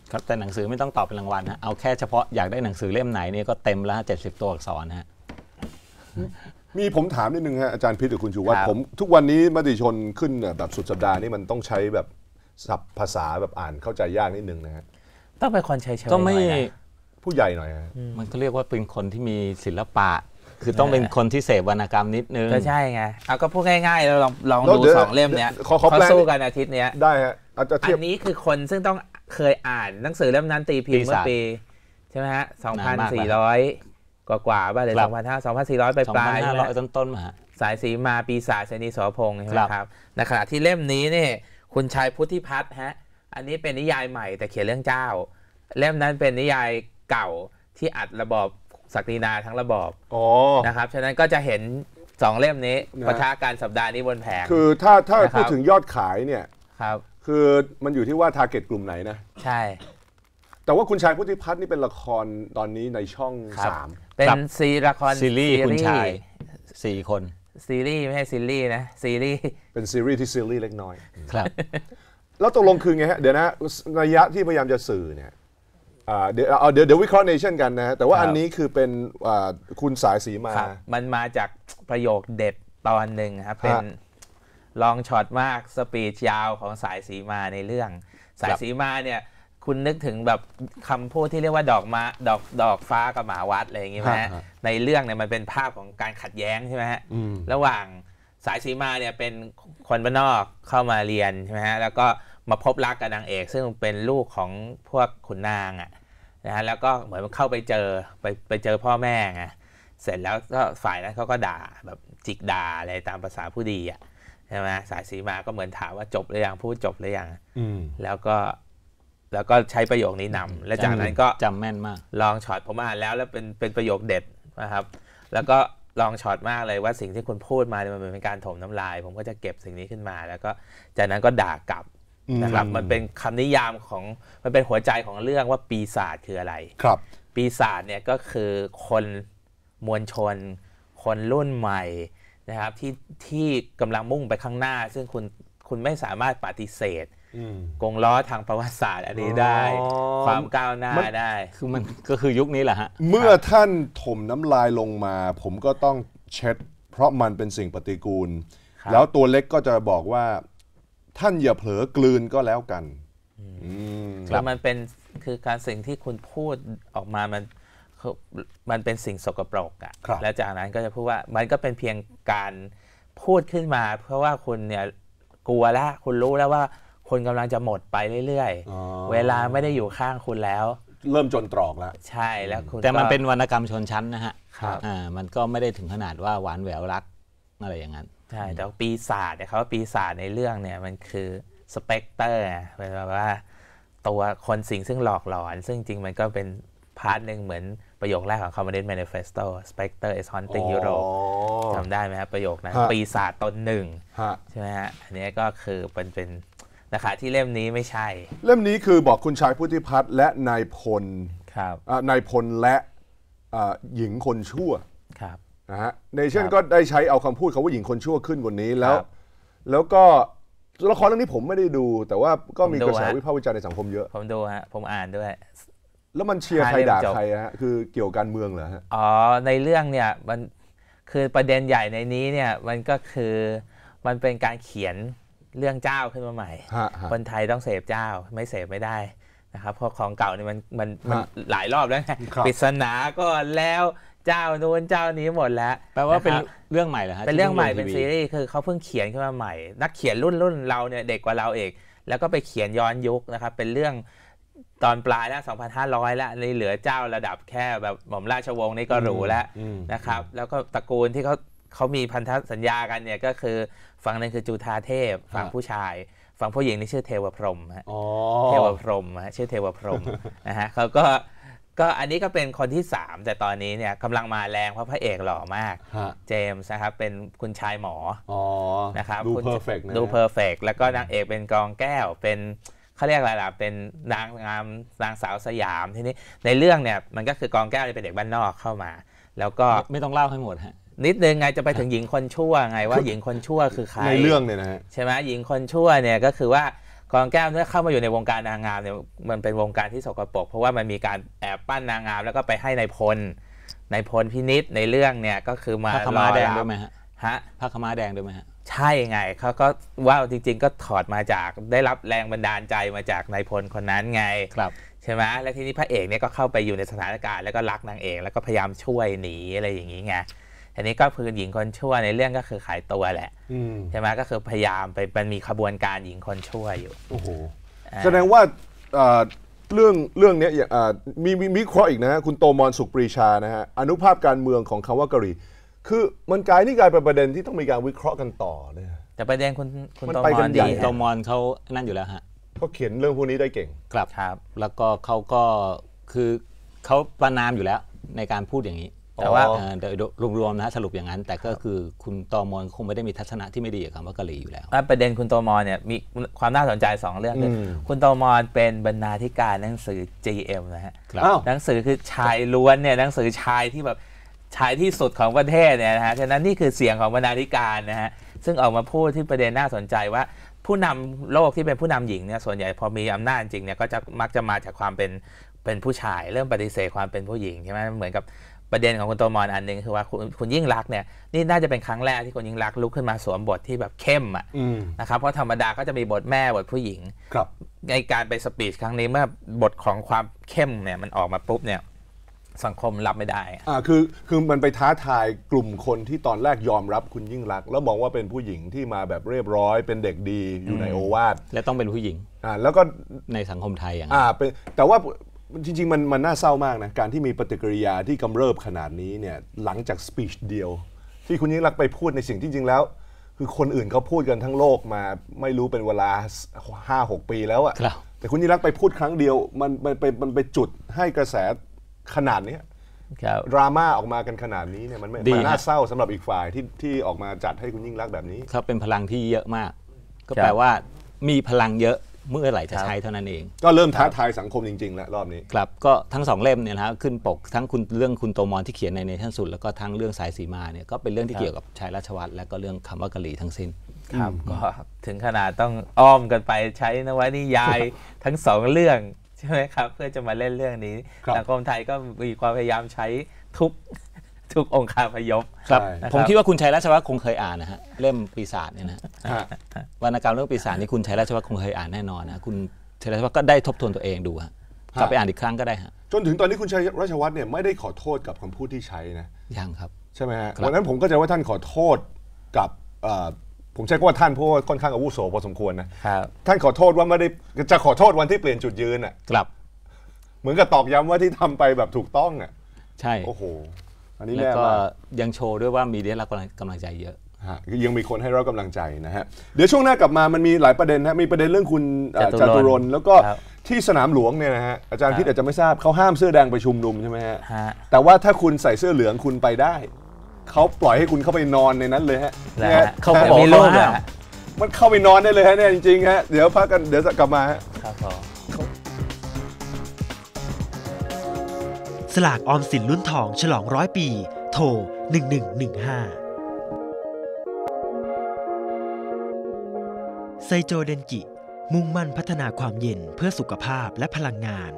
ครับแต่หนังสือไม่ต้องตอบเป็นรางวัลฮะเอาแค่เฉพาะอยากได้หนังสือเล่มไหนเนี่ยก็เต็มแล้ว70 ตัวอักษรฮะมีผมถามนิดนึงฮะอาจารย์พิษหรือคุณชูวัฒน์ผมทุกวันนี้มติชนขึ้นแบบสุดสัปดาห์นี่มันต้องใช้แบบศัพท์ภาษาแบบอ่านเข้าใจยากนิดนึงนะฮะต้องเป็นคนเฉยๆก็ไม่ผู้ใหญ่หน่อยฮะมันก็เรียกว่าเป็นคนที่มีศิลปะคือต้องเป็นคนที่เสพวรรณกรรมนิดนึงก็ใช่ไงเอาก็พูดง่ายๆเราลองดู2 เล่มเนี้ยเขาสู้กันอาทิตย์เนี้ยได้ฮะอันนี้คือคนซึ่งต้องเคยอ่านหนังสือเล่มนั้นตีพิมพ์เมื่อปีใช่ไหมฮะ2,400 กว่าป่ะหรือ2,400 ไปปลายต้นๆมาสายสีมาปีศาจเสนีโสพงษ์ใช่ไหมครับในขณะที่เล่มนี้เนี่ยคุณชัยพุทธิพัฒน์ฮะอันนี้เป็นนิยายใหม่แต่เขียนเรื่องเจ้าเล่มนั้นเป็นนิยายเก่าที่อัดระบอบศักดินาทั้งระบอบนะครับฉะนั้นก็จะเห็น2 เล่มนี้ปะทะกันสัปดาห์นี้บนแผงคือถ้าพูดถึงยอดขายเนี่ยครับคือมันอยู่ที่ว่าทาร์เก็ตกลุ่มไหนนะใช่แต่ว่าคุณชายพุทธิพัฒน์นี่เป็นละครตอนนี้ในช่อง3 เป็นละครซีรีส์คุณชาย4 คนซีรีส์ไม่ใช่ซีรีส์นะซีรีส์เป็นซีรีส์ที่ซีรีส์เล็กน้อยครับแล้วตกลงคือไงฮะเดี๋ยวนะระยะที่พยายามจะสื่อเนี่ยเดี๋ยววิเคราะห์เนชั่นกันนะแต่ว่าอันนี้คือเป็นคุณสายสีมามันมาจากประโยคเด็ดตอนหนึ่งครับเป็นลองช็อตมากสปีดยาวของสายสีมาในเรื่องสายสีมาเนี่ยคุณนึกถึงแบบคำพูดที่เรียกว่าดอกฟ้ากับหมาวัดอะไรอย่างงี้ไหมฮะในเรื่องเนี่ยมันเป็นภาพของการขัดแย้งใช่ไหมฮะระหว่างสายสีมาเนี่ยเป็นคนบ้านนอกเข้ามาเรียนใช่ไหมฮะแล้วก็มาพบรักกับนางเอกซึ่งเป็นลูกของพวกขุนนางอ่ะนะฮะแล้วก็เหมือนเข้าไปเจอพ่อแม่ไงเสร็จแล้วก็ฝ่ายนั้นเขาก็ด่าแบบจิกด่าอะไรตามภาษาผู้ดีอ่ะใช่ไหมสายสีมาก็เหมือนถามว่าจบหรือยังพูดจบหรือยังแล้วก็ใช้ประโยคนี้นำและจากนั้นก็จำแม่นมากลองช็อตผมอ่านแล้วเป็นประโยคเด็ดนะครับแล้วก็ลองช็อตมากเลยว่าสิ่งที่คุณพูดมาเนี่ยมันเป็นการถมน้ำลายผมก็จะเก็บสิ่งนี้ขึ้นมาแล้วก็จากนั้นก็ด่ากลับนะครับมันเป็นคำนิยามของมันเป็นหัวใจของเรื่องว่าปีศาจคืออะไรครับปีศาจเนี่ยก็คือคนมวลชนคนรุ่นใหม่นะครับที่กำลังมุ่งไปข้างหน้าซึ่งคุณไม่สามารถปฏิเสธกงล้อทางประวัติศาสตร์อันนี้ได้ความก้าวหน้าได้คือมันก็คือยุคนี้แหละฮะเมื่อท่านถมน้ำลายลงมาผมก็ต้องเช็ดเพราะมันเป็นสิ่งปฏิกูลแล้วตัวเล็กก็จะบอกว่าท่านอย่าเผลอกลืนก็แล้วกันแล้วมันเป็นคือการสิ่งที่คุณพูดออกมามันเป็นสิ่งสกปรกอ่ะแล้วจากนั้นก็จะพูดว่ามันก็เป็นเพียงการพูดขึ้นมาเพราะว่าคุณเนี่ยกลัวแล้วคุณรู้แล้วว่าคนกำลังจะหมดไปเรื่อยๆเวลาไม่ได้อยู่ข้างคุณแล้วเริ่มจนตรอกแล้วใช่แล้วคุณแต่มันเป็นวรรณกรรมชนชั้นนะฮะมันก็ไม่ได้ถึงขนาดว่าหวานแหววรักอะไรอย่างนั้นใช่แต่ปีศาจเนี่ยเขาว่าปีศาจในเรื่องเนี่ยมันคือสเปกเตอร์เป็นแบบว่าตัวคนสิ่งซึ่งหลอกหลอนซึ่งจริงมันก็เป็นพาร์ทหนึ่งเหมือนประโยคแรกของ Communist Manifesto Spectre is haunting Europe จำได้ไหมครับประโยคนั้นปีศาจตนหนึ่งใช่ไหมฮะอันนี้ก็คือเป็นนะคะที่เล่มนี้ไม่ใช่เล่มนี้คือบอกคุณชายพุทธิพัฒน์และนายพลนายพลและหญิงคนชั่วนะฮะเนชั่นก็ได้ใช้เอาคำพูดเขาว่าหญิงคนชั่วขึ้นบนนี้แล้วก็ละครเรื่องนี้ผมไม่ได้ดูแต่ว่าก็มีกระแสวิพากษ์วิจารณ์ในสังคมเยอะผมดูฮะผมอ่านด้วยแล้วมันเชียร์ใครด่าใครฮะคือเกี่ยวกับการเมืองเหรอฮะในเรื่องเนี่ยมันคือประเด็นใหญ่ในนี้เนี่ยมันก็คือมันเป็นการเขียนเรื่องเจ้าขึ้นมาใหม่คนไทยต้องเสพเจ้าไม่เสพไม่ได้นะครับเพราะของเก่านี่มันหลายรอบแล้วไงปริศนาก็แล้วเจ้าโน้นเจ้านี้หมดแล้วแปลว่าเป็นเรื่องใหม่เหรอฮะเป็นเรื่องใหม่เป็นซีรีส์คือเขาเพิ่งเขียนขึ้นมาใหม่นักเขียนรุ่นเราเนี่ยเด็กกว่าเราเองแล้วก็ไปเขียนย้อนยุคนะครับเป็นเรื่องตอนปลายแล้ว 2,500 แล้วในเหลือเจ้าระดับแค่แบบหม่อมราชวงศ์นี่ก็หรูแล้วนะครับแล้วก็ตระกูลที่เขามีพันธสัญญากันเนี่ยก็คือฝั่งนึงคือจุฑาเทพฝั่งผู้ชายฝั่งผู้หญิงนี่ชื่อเทวพรหมเทวพรหมชื่อเทวพรหมนะฮะเขาก็อันนี้ก็เป็นคนที่3แต่ตอนนี้เนี่ยกำลังมาแรงเพราะพระเอกหล่อมากเจมส์นะครับเป็นคุณชายหมอนะครับดูเพอร์เฟกต์ดูเพอร์เฟกต์แล้วก็นางเอกเป็นกองแก้วเป็นเขาเรียกอะไรล่ะเป็นนางงามนางสาวสยามทีนี้ในเรื่องเนี่ยมันก็คือกองแก้วเป็นเด็กบ้านนอกเข้ามาแล้วก็ไม่ต้องเล่าให้หมดฮะนิดนึงไงจะไปถึงหญิงคนชั่วไงว่าหญิงคนชั่วคือใครในเรื่องเนี่ยนะฮะใช่ไหมหญิงคนชั่วเนี่ยก็คือว่ากองแก้วเนี่ยเข้ามาอยู่ในวงการนางงามเนี่ยมันเป็นวงการที่สกปรกเพราะว่ามันมีการแอบปั้นนางงามแล้วก็ไปให้นายพลพินิจในเรื่องเนี่ยก็คือมาผ้าขม้าแดงด้วยไหมฮะผ้าขม้าแดงด้วยไหมฮะใช่ไงเขาก็ว่าจริงๆก็ถอดมาจากได้รับแรงบันดาลใจมาจากนายพลคนนั้นไงครับใช่ไหมแล้วทีนี้พระเอกเนี่ยก็เข้าไปอยู่ในสถานการณ์แล้วก็รักนางเอกแล้วก็พยายามช่วยหนีอะไรอย่างนี้ไงอันนี้ก็คือหญิงคนชั่วในเรื่องก็คือขายตัวแหละใช่ไหมก็คือพยายามไปมันมีขบวนการหญิงคนชั่วอยู่โอ้โหแสดงว่าเรื่องนี้มีวิเคราะห์อีกนะฮะคุณโตมรสุขปรีชานะฮะอนุภาพการเมืองของคำว่ากะหรี่คือมันกลายเป็นประเด็นที่ต้องมีการวิเคราะห์กันต่อเนี่ยแต่ประเด็นคุณโตมรโตมรเขานั่นอยู่แล้วฮะเขาเขียนเรื่องพวกนี้ได้เก่งครับแล้วก็เขาก็คือเขาประนามอยู่แล้วในการพูดอย่างนี้แต่ว่าโดยรวมๆนะสรุปอย่างนั้นแต่ก็คือคุณโตมรคงไม่ได้มีทัศนะที่ไม่ดีกับคำว่ากะหรี่อยู่แล้วประเด็นคุณโตมรเนี่ยมีความน่าสนใจ2เรื่องคือคุณโตมรเป็นบรรณาธิการหนังสือ GM นะฮะหนังสือคือชายล้วนเนี่ยหนังสือชายที่แบบชายที่สุดของประเทศเนี่ยนะฮะฉะนั้นนี่คือเสียงของบรรณาธิการนะฮะซึ่งออกมาพูดที่ประเด็นน่าสนใจว่าผู้นำโลกที่เป็นผู้นำหญิงเนี่ยส่วนใหญ่พอมีอำนาจจริงเนี่ยก็จะมักจะมาจากความเป็นผู้ชายเริ่มปฏิเสธความเป็นผู้หญิงใช่ไหมเหมือนกับประเด็นของคุณโตมรอันหนึ่งคือว่าคุณยิ่งรักเนี่ยนี่น่าจะเป็นครั้งแรกที่คุณยิ่งรักลุกขึ้นมาสวมบทที่แบบเข้มอ่ะนะครับเพราะธรรมดาก็จะมีบทแม่บทผู้หญิงในการไปสปีชครั้งนี้เมื่อบทของความเข้มเนี่ยมันออกมาปุ๊บเนี่ยสังคมรับไม่ได้คือมันไปท้าทายกลุ่มคนที่ตอนแรกยอมรับคุณยิ่งรักแล้วมองว่าเป็นผู้หญิงที่มาแบบเรียบร้อยเป็นเด็กดีอยู่ในโอวาทและต้องเป็นผู้หญิงแล้วก็ในสังคมไทยอย่างเป็นแต่ว่าจริงๆมันน่าเศร้ามากนะการที่มีปฏิกิริยาที่กำเริบขนาดนี้เนี่ยหลังจากสปีชเดียวที่คุณยิ่งรักไปพูดในสิ่งที่จริงแล้วคือคนอื่นเขาพูดกันทั้งโลกมาไม่รู้เป็นเวลา 5-6 ปีแล้วอะแต่คุณยิ่งรักไปพูดครั้งเดียวมันไปจุดให้กระแสขนาดนี้ดราม่าออกมากันขนาดนี้เนี่ยมันน่าเศร้าสำหรับอีกฝ่ายที่ออกมาจัดให้คุณยิ่งรักแบบนี้ครับเป็นพลังที่เยอะมากก็แปลว่ามีพลังเยอะเมื่อไหร่จะใช้เท่านั้นเองก็เริ่มท้าทายสังคมจริงๆแล้วรอบนี้ครับก็ทั้ง2เล่มเนี่ยนะขึ้นปกทั้งเรื่องคุณโตมรที่เขียนในเนชั่นสุดแล้วก็ทั้งเรื่องสายสีมาเนี่ยก็เป็นเรื่องที่เกี่ยวกับชายราชวัตรและก็เรื่องคำว่ากะหรี่ทั้งสิ้นครับก็ถึงขนาดต้องอ้อมกันไปใช้นวนิยายทั้ง2เรื่องใช่ไหมครับเพื่อจะมาเล่นเรื่องนี้สังคมไทยก็มีความพยายามใช้ทุกองค์คาพยพครับผมคิดว่าคุณชัยราชวัฒน์คงเคยอ่านนะฮะเล่มปีศาจเนี่ยนะวรรณกรรมเรื่องปีศาจนี่คุณชัยราชวัฒน์คงเคยอ่านแน่นอนนะคุณชัยราชวัฒน์ก็ได้ทบทวนตัวเองดูฮะกลับไปอ่านอีกครั้งก็ได้ฮะจนถึงตอนนี้คุณชัยราชวัฒน์เนี่ยไม่ได้ขอโทษกับคำพูดที่ใช้นะยังครับใช่ไหมฮะวันนั้นผมก็จะว่าท่านขอโทษกับผมใช้คำว่าท่านเพราะว่าค่อนข้างอาวุโสพอสมควรนะท่านขอโทษว่าไม่ได้จะขอโทษวันที่เปลี่ยนจุดยืนอ่ะครับเหมือนกับตอกย้ำว่าที่ทำไปแบบถูกต้องอ่ะใช่โอ้โหอันนี้แล้วก็ยังโชว์ด้วยว่ามีได้รับกำลังใจเยอะยังมีคนให้เรากำลังใจนะฮะเดี๋ยวช่วงหน้ากลับมามันมีหลายประเด็นนะมีประเด็นเรื่องคุณจตุรนต์แล้วก็ที่สนามหลวงเนี่ยนะฮะอาจารย์พิษอาจจะไม่ทราบเขาห้ามเสื้อแดงไปชุมนุมใช่ไหมฮะแต่ว่าถ้าคุณใส่เสื้อเหลืองคุณไปได้เขาปล่อยให้คุณเข้าไปนอนในนั้นเลยฮะเขาบอกมีโล่ฮะมันเข้าไปนอนได้เลยฮะเนี่ยจริงๆฮะเดี๋ยวพักกันเดี๋ยวกลับมาฮะสลากออมสินลุ้นทองฉลอง100 ปีโทร1115ไซโจเดนกิมุ่งมั่นพัฒนาความเย็นเพื่อสุขภาพและพลังงาน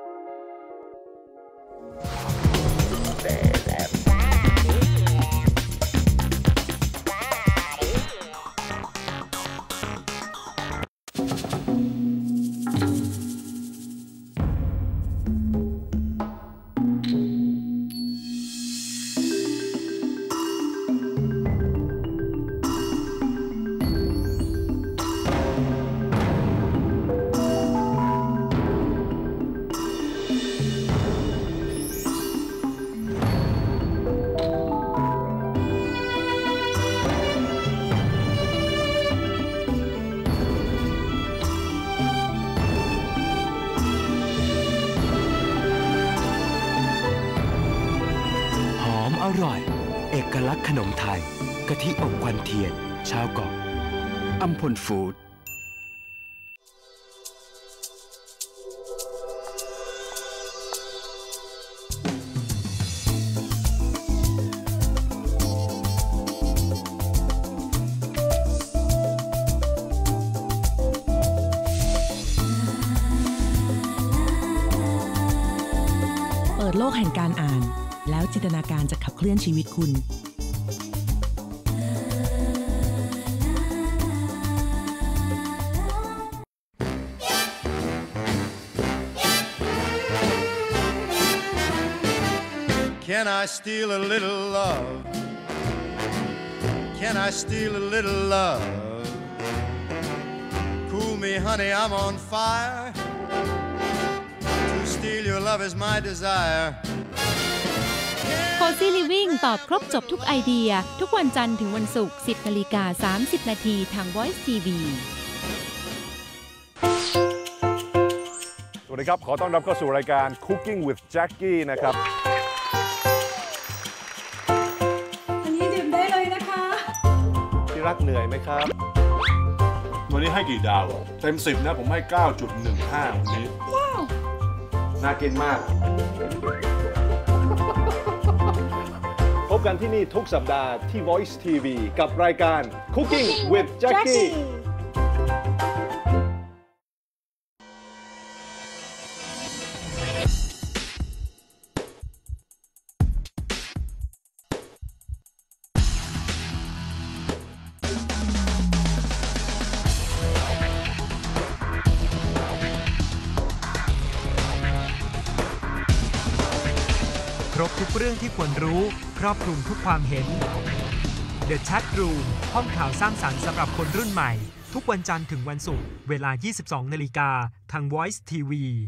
อร่อยเอกลักษณ์ขนมไทยกะทิอบควันเทียนชาวเกาะอัมพลฟู้ดลกแห่งการอ่านแล้วจินตนาการจะขับเคลื่อนชีวิตคุณ Can I steal a little love? Can I steal a little love? Cool me, honey, I'm on fire. To steal your love is my desire. Cozy Living ตอบครบจบทุกไอเดียทุกวันจันทร์ถึงวันศุกร์ 10:30 น.ทาง Voice TV สวัสดีครับขอต้อนรับเข้าสู่รายการ Cooking with Jackie นะครับที่รักเหนื่อยไหมครับวันนี้ให้กี่ดาวเต็ม10นะผมให้ 9.15 วันนี้ว้าวน่ากินมากพบกันที่นี่ทุกสัปดาห์ที่ Voice TV กับรายการ Cooking with Jackie ครบทุกเรื่องที่ควรรู้ครอบคลุมทุกความเห็น The Chat Room ห้องข่าวสร้างสรรค์สำหรับคนรุ่นใหม่ทุกวันจันทร์ถึงวันศุกร์เวลา 22 นาฬิกาทาง Voice TV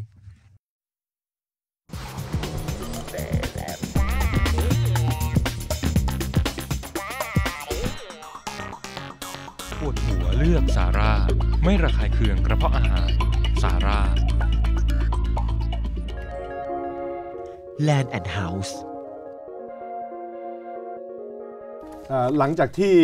ปวดหัวเลือกซาร่าไม่ระคายเคืองกระเพาะอาหารซาร่า Land and House หลังจากที่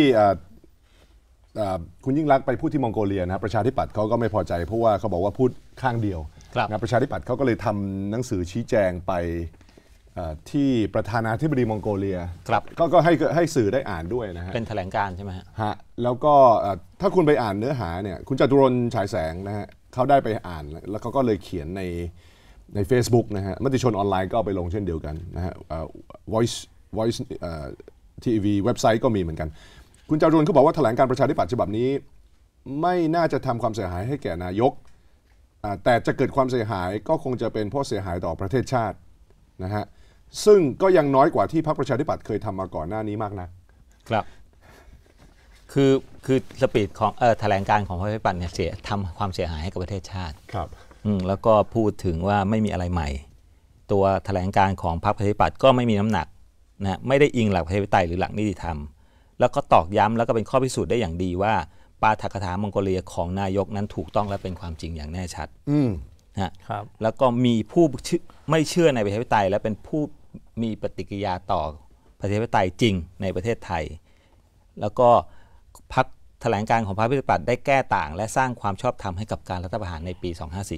คุณยิ่งลักษณ์ไปพูดที่มองโกเลียนะประชาธิปัตย์เขาก็ไม่พอใจเพราะว่าเขาบอกว่าพูดข้างเดียวนะประชาธิปัตย์เขาก็เลยทำหนังสือชี้แจงไปที่ประธานาธิบดีมองโกเลียก็ให้สื่อได้อ่านด้วยนะฮะเป็นแถลงการณ์ใช่ไหมฮะแล้วก็ถ้าคุณไปอ่านเนื้อหาเนี่ยคุณจตุรนต์ฉายแสงนะฮะเขาได้ไปอ่านแล้วเขาก็เลยเขียนใน Facebook นะฮะมติชนออนไลน์ก็เอาไปลงเช่นเดียวกันนะฮะVoice TV เว็บไซต์ก็มีเหมือนกันคุณจตุรนต์เขาบอกว่าแถลงการประชาธิปัตย์ฉบับนี้ไม่น่าจะทำความเสียหายให้แก่นายกแต่จะเกิดความเสียหายก็คงจะเป็นเพราะเสียหายต่อประเทศชาตินะฮะซึ่งก็ยังน้อยกว่าที่พรรคประชาธิปัตย์เคยทำมาก่อนหน้านี้มากนะครับคือสปีดของแถลงการของพรรคประชาธิปัตย์เนี่ยทำความเสียหายให้กับประเทศชาติครับแล้วก็พูดถึงว่าไม่มีอะไรใหม่ตัวแถลงการของพรรคประชาธิปัตย์ก็ไม่มีน้ำหนักนะไม่ได้อิงหลักประชาธิปไตยหรือหลักนิติธรรมแล้วก็ตอกย้ำแล้วก็เป็นข้อพิสูจน์ได้อย่างดีว่าปาฐกถามองโกเลียของนายกนั้นถูกต้องและเป็นความจริงอย่างแน่ชัดนะครับแล้วก็มีผู้ไม่เชื่อในประชาธิปไตยและเป็นผู้มีปฏิกิริยาต่อประชาธิปไตยจริงในประเทศไทยแล้วก็พรรคแถลงการของพรรคประชาธิปัตย์ได้แก้ต่างและสร้างความชอบธรรมให้กับการรัฐประหารในปี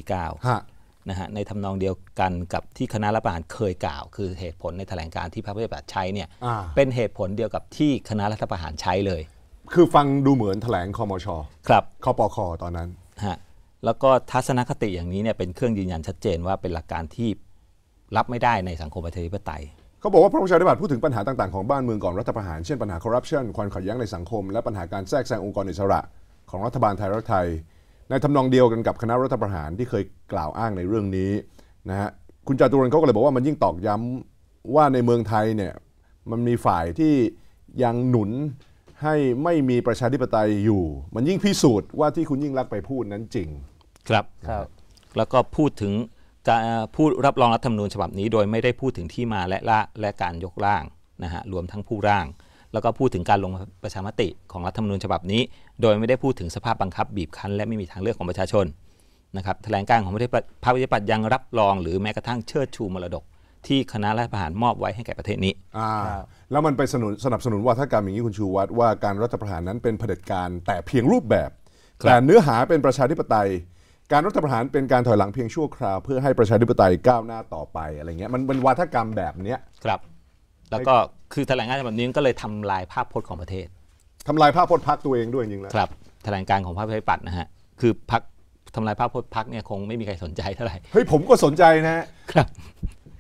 2549นะฮะในทำนองเดียวกันกับที่คณะรัฐประหารเคยกล่าวคือเหตุผลในแถลงการที่พรรคประชาธิปัตย์ใช้เนี่ยเป็นเหตุผลเดียวกับที่คณะรัฐประหารใช้เลยคือฟังดูเหมือนแถลงคมช. ครับคปค.ตอนนั้นฮะแล้วก็ทัศนคติอย่างนี้เนี่ยเป็นเครื่องยืนยันชัดเจนว่าเป็นหลักการที่รับไม่ได้ในสังคมประชาธิปไตยเขาบอกว่าพรรคประชาธิปัตย์พูดถึงปัญหาต่างๆของบ้านเมืองก่อนรัฐประหารเช่นปัญหาคอร์รัปชันความขัดแย้งในสังคมและปัญหาการแทรกแซงองค์กรอิสระของรัฐบาลไทยรักไทยในทำนองเดียวกันกับคณะรัฐประหารที่เคยกล่าวอ้างในเรื่องนี้นะฮะคุณจตุรนต์เขาก็เลยบอกว่ามันยิ่งตอกย้ำว่าในเมืองไทยเนี่ยมันมีฝ่ายที่ยังหนุนให้ไม่มีประชาธิปไตยอยู่มันยิ่งพิสูจน์ว่าที่คุณยิ่งลักษณ์ไปพูดนั้นจริงครับแล้วก็พูดถึงการพูดรับรองรัฐธรรมนูญฉบับนี้โดยไม่ได้พูดถึงที่มาและการยกร่างนะฮะรวมทั้งผู้ร่างแล้วก็พูดถึงการลงประชามติของรัฐธรรมนูญฉบับนี้โดยไม่ได้พูดถึงสภาพบังคับบีบคั้นและไม่มีทางเลือกของประชาชนนะครับแถลงการของพรรคประชาธิปัตย์ยังรับรองหรือแม้กระทั่งเชิดชูมรดกที่คณะรัฐประหารมอบไว้ให้แก่ประเทศนี้แล้วมันไปสนับสนุนว่าถ้าการอย่างนี้คุณชูวัฒน์ว่าการรัฐประหารนั้นเป็นเผด็จการแต่เพียงรูปแบบแต่เนื้อหาเป็นประชาธิปไตยการรัฐประหารเป็นการถอยหลังเพียงชั่วคราวเพื่อให้ประชาธิปไตยก้าวหน้าต่อไปอะไรเงี้ยมันเป็นวาทกรรมแบบเนี้ยครับแล้วก็คือแถลงการแบบนี้ก็เลยทำลายภาพพจน์ของประเทศทำลายภาพพจน์พรรคตัวเองด้วยจริงๆแล้วครับแถลงการของพรรคประชาธิปัตย์นะฮะคือพรรคทำลายภาพพจน์พรรคเนี่ยคงไม่มีใครสนใจเท่าไหร่เฮ้ยผมก็สนใจนะครับ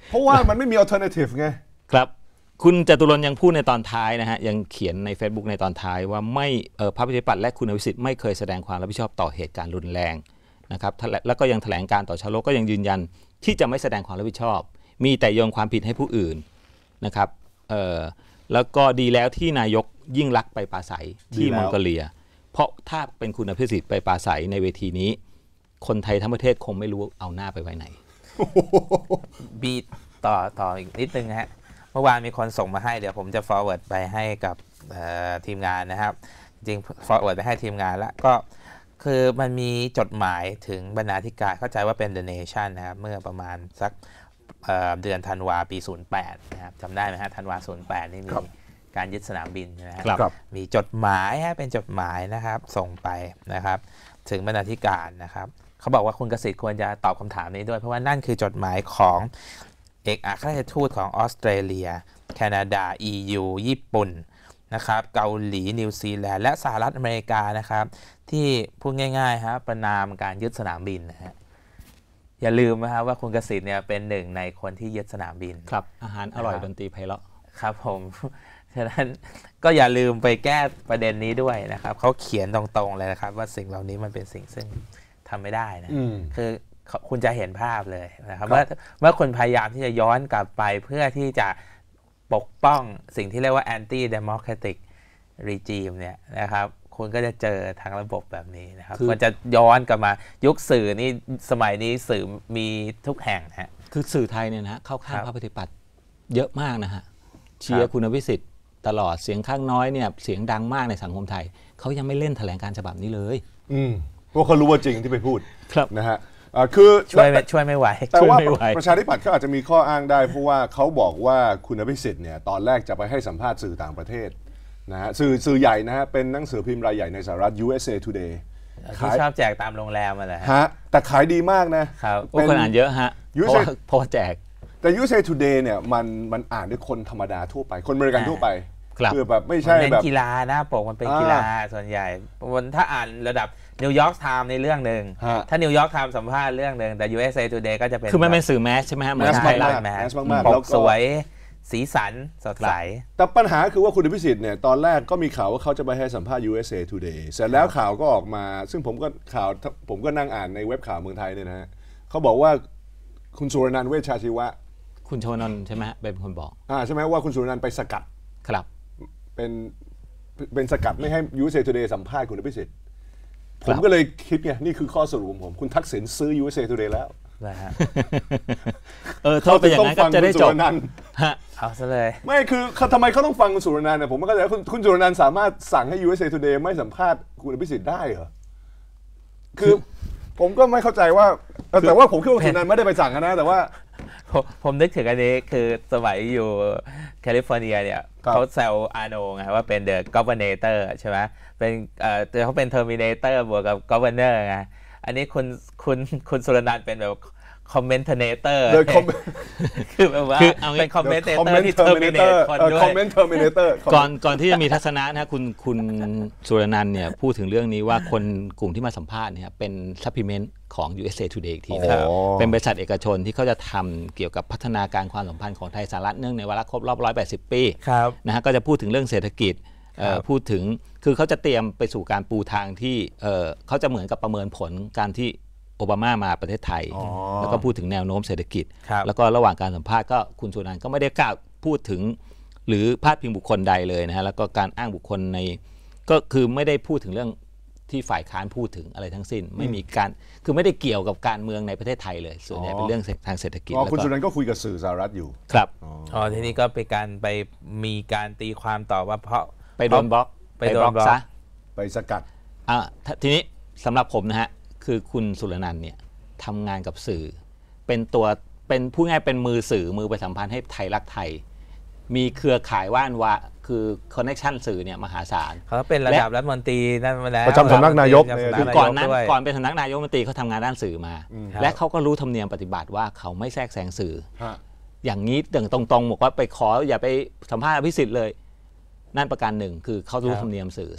เพราะว่ามันไม่มี alternative ไงครับคุณจตุรนต์ยังพูดในตอนท้ายนะฮะยังเขียนใน Facebook ในตอนท้ายว่าไม่พรรคประชาธิปัตย์และคุณอภิสิทธิ์ไม่เคยแสดงความรับผิดชอบต่อเหตุการณ์รุนแรงนะครับแล้วก็ยังแถลงการต่อชาวโลกก็ยังยืนยันที่จะไม่แสดงความรับผิดชอบมีแต่โยนความผิดให้ผู้อื่นนะครับแล้วก็ดีแล้วที่นายกยิ่งลักษณ์ไปปราศัยที่มองโกเลียเพราะถ้าเป็นคุณอภิสิทธิ์ไปปราศัยในเวทีนี้คนไทยทั้งประเทศคงไม่รู้เอาหน้าไปไว้ไหนบีต่ออีกนิดนึงฮะเมื่อวานมีคนส่งมาให้เดี๋ยวผมจะ forward ไปให้กับทีมงานนะครับจริง forward ไปให้ทีมงานแล้วก็คือมันมีจดหมายถึงบรรณาธิการเข้าใจว่าเป็น The Nation นะครับเมื่อประมาณสักเดือนธันวาปี08นะครับจำได้ไหมฮะธันวา08นี่มีการยึดสนามบินใช่ไหมครับมีจดหมายฮะเป็นจดหมายนะครับส่งไปนะครับถึงบรรณาธิการนะครับเขาบอกว่าคุณกสิทธิ์ควรจะตอบคำถามนี้ด้วยเพราะว่านั่นคือจดหมายของเอกอัครราชทูตของออสเตรเลียแคนาดา EU ญี่ปุ่นนะครับเกาหลีนิวซีแลนด์และสหรัฐอเมริกานะครับที่พูดง่ายๆฮะประนามการยึดสนามบินนะฮะอย่าลืมนะครับว่าคุณกสิทธิ์เนี่ยเป็นหนึ่งในคนที่ยึดสนามบินครับอาหารอร่อยดนตรีไพเราะครับผมฉะนั้นก็อย่าลืมไปแก้ประเด็นนี้ด้วยนะครับเขาเขียนตรงๆเลยนะครับว่าสิ่งเหล่านี้มันเป็นสิ่งซึ่งทำไม่ได้นะคือคุณจะเห็นภาพเลยนะครับเมื่อคนพยายามที่จะย้อนกลับไปเพื่อที่จะปกป้องสิ่งที่เรียกว่า anti democratic regime เนี่ยนะครับคุณก็จะเจอทางระบบแบบนี้นะครับมันจะย้อนกลับมายุคสื่อนี่สมัยนี้สื่อมีทุกแห่งฮะคือสื่อไทยเนี่ยนะเข้าข้างพรรคประชาธิปัตย์เยอะมากนะฮะเชียร์คุณอภิสิทธิ์ตลอดเสียงข้างน้อยเนี่ยเสียงดังมากในสังคมไทยเขายังไม่เล่นแถลงการฉบับนี้เลยเพราะเขารู้ว่าจริงที่ไปพูดนะฮะคือช่วยไม่ไหวแต่ว่าประชาธิปัตย์เขาอาจจะมีข้ออ้างได้เพราะว่าเขาบอกว่าคุณอภิสิทธิ์เนี่ยตอนแรกจะไปให้สัมภาษณ์สื่อต่างประเทศนะฮะสื่อใหญ่นะฮะเป็นหนังสือพิมพ์รายใหญ่ในสหรัฐ USA Today ที่ชอบแจกตามโรงแรมมาเลยฮะแต่ขายดีมากนะครับคนอ่านเยอะฮะเพราะแจกแต่ USA Today เนี่ยมันอ่านด้วยคนธรรมดาทั่วไปคนอเมริกันทั่วไปคือแบบไม่ใช่แบบกีฬาหน้าปกมันเป็นกีฬาส่วนใหญ่ถ้าอ่านระดับนิวยอร์กไทม์ในเรื่องหนึ่งถ้านิวยอร์กไทม์สัมภาษณ์เรื่องหนึ่งแต่ USA Today ก็จะเป็นคือมันเป็นสื่อแมสใช่ไหมฮะแมสมากปกสวยสีสันสดใสแต่ปัญหาคือว่าคุณอภิสิทธิ์เนี่ยตอนแรกก็มีข่าวว่าเขาจะไปให้สัมภาษณ์ USA Today เสร็จแล้วข่าวก็ออกมาซึ่งผมก็นั่งอ่านในเว็บข่าวเมืองไทยเนี่ยนะฮะเขาบอกว่าคุณสุรนันท์เวชชาชีวะคุณชวนนท์ใช่ไหมเป็นคนบอกใช่ไหมว่าคุณสุรนันท์ไปสกัดครับเป็นสกัดไม่ให้ USA Today สัมภาษณ์คุณอภิสิทธิ์ผมก็เลยคิดไงนี่คือข้อสรุปของผมคุณทักษิณซื้อ USA Today แล้วนะฮะถ้าเป็นอย่างนั้นก็จะได้จบเอาซะเลยไม่คือทำไมเขาต้องฟังคุณสุรนันท์เนี่ยผมไม่เข้าใจคุณสุรนันท์สามารถสั่งให้ USA Today ไม่สัมภาษณ์คุณอภิสิทธิ์ได้เหรอคือผมก็ไม่เข้าใจว่าแต่ว่าผมคิดว่าคุณสุรนันท์ไม่ได้ไปสั่งนะแต่ว่าผมนึกถึงอันนี้คือสมัยอยู่แคลิฟอร์เนียเนี่ยเขาแซวอาโนไงว่าเป็น The Governor ใช่ไหมเป็นเขาเป็น Terminator บวกกับ Governor ไงอันนี้คุณสุรนันท์เป็นแบบคอมเมนเทเตอร์คือแบบว่าเป็นคอมเมนเทเตอร์ที่เทอร์มิเนตคนด้วยคอมเมนเทอร์มิเนเตอร์ก่อนที่จะมีทัศนะนะคุณสุรนันท์เนี่ยพูดถึงเรื่องนี้ว่าคนกลุ่มที่มาสัมภาษณ์เนี่ยเป็นซัพพลีเมนต์ของ USA Today อีกทีนะครับเป็นบริษัทเอกชนที่เขาจะทำเกี่ยวกับพัฒนาการความสัมพันธ์ของไทยสหรัฐเนื่องในวาระครบรอบ180 ปีนะฮะก็จะพูดถึงเรื่องเศรษฐกิจพูดถึงคือเขาจะเตรียมไปสู่การปูทางที่เขาจะเหมือนกับประเมินผลการที่โอบามามาประเทศไทยแล้วก็พูดถึงแนวโน้มเศรษฐกิจแล้วก็ระหว่างการสัมภาษณ์ก็คุณสุนันท์ก็ไม่ได้กล่าวพูดถึงหรือพาดพิงบุคคลใดเลยนะฮะแล้วก็การอ้างบุคคลในก็คือไม่ได้พูดถึงเรื่องที่ฝ่ายค้านพูดถึงอะไรทั้งสิ้นไม่มีการคือไม่ได้เกี่ยวกับการเมืองในประเทศไทยเลยส่วนใหญ่เป็นเรื่องทางเศรษฐกิจคุณสุนันท์ก็คุยกับสื่อสหรัฐอยู่ครับทีนี้ก็เป็นการไปมีการตีความต่อว่าเพราะไปโดนบล็อกซะไปสกัดทีนี้สำหรับผมนะฮะคือคุณสุรนันท์เนี่ยทำงานกับสื่อเป็นผู้ง่ายเป็นมือสื่อมือประชาสัมพันธ์ให้ไทยรักไทยมีเครือข่ายว่านวะคือคอนเนคชั่นสื่อเนี่ยมหาศาลเขาเป็นระดับรัฐมนตรีนั่นมาแล้วประจำสำนักนายกคือก่อนเป็นสำนักนายกรัฐมนตรีเขาทำงานด้านสื่อมาและเขาก็รู้ธรรมเนียมปฏิบัติว่าเขาไม่แทรกแซงสื่ออย่างนี้อย่างตรงๆบอกว่าไปขออย่าไปสัมภาษณ์อภิสิทธิ์เลยนั่นประการหนึ่งคือเขารู้ธรรมเนียมสื่อ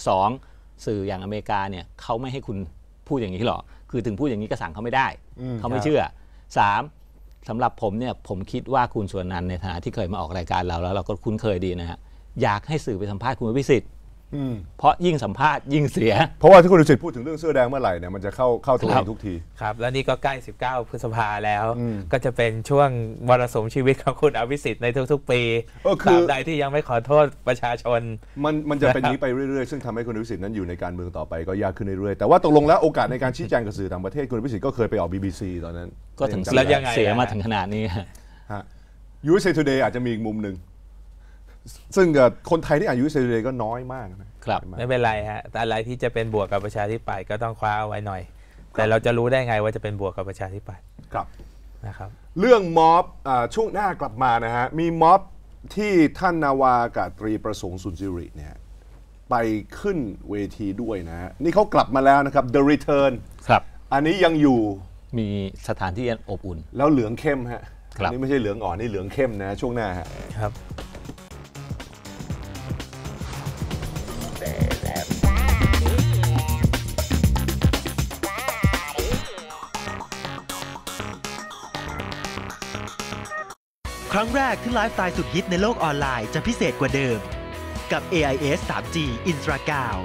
2สื่ออย่างอเมริกาเนี่ยเขาไม่ให้คุณพูดอย่างนี้หรอกคือถึงพูดอย่างนี้ก็สั่งเขาไม่ได้เขาไม่เชื่อ3 สำหรับผมเนี่ยผมคิดว่าคุณชวนนันท์ในฐานะที่เคยมาออกรายการเราแล้วเราก็คุ้นเคยดีนะฮะอยากให้สื่อไปสัมภาษณ์คุณอภิสิทธิ์เพราะยิ่งสัมภาษณ์ยิ่งเสียเพราะว่าที่คุณอภิสิทธิ์พูดถึงเรื่องเสื้อแดงเมื่อไหร่เนี่ยมันจะเข้าตัวเองทุกทีครับแล้วนี่ก็ใกล้19 พฤษภาแล้วก็จะเป็นช่วงมรสุมชีวิตของคุณอภิสิทธิ์ในทุกๆปีตราบใดที่ยังไม่ขอโทษประชาชนมันจะเป็นนี้ไปเรื่อยๆซึ่งทำให้คุณอภิสิทธิ์นั้นอยู่ในการเมืองต่อไปก็ยากขึ้นเรื่อยๆแต่ว่าตกลงแล้วโอกาสในการชี้แจงกับสื่อต่างประเทศคุณอภิสิทธิ์ก็เคยไปออก BBC ตอนนั้นก็ถึงแล้วยังเสียมาถึงขนาดนี้ USA Today อาจจะมีอีกมุมหนึ่งซึ่งคนไทยที่อ่าน USA Today ก็น้อยมากนะครับไม่เป็นไรฮะแต่อะไรที่จะเป็นบวกกับประชาธิปัตย์ก็ต้องคว้าเอาไว้หน่อยแต่เราจะรู้ได้ไงว่าจะเป็นบวกกับประชาธิปัตย์ครับนะครับเรื่องม็อบช่วงหน้ากลับมานะฮะมีม็อบที่ท่านนาวากาศตรีประสงค์สุนทรศิริเนี่ยไปขึ้นเวทีด้วยนะฮะนี่เขากลับมาแล้วนะครับ The Return ครับอันนี้ยังอยู่มีสถานที่อบอุ่นแล้วเหลืองเข้มฮะนี่ไม่ใช่เหลืองอ่อนนี่เหลืองเข้มนะช่วงหน้าฮะครับครั้งแรกที่ไลฟ์สไตล์สุดฮิตในโลกออนไลน์จะพิเศษกว่าเดิมกับ AIS 3G Intra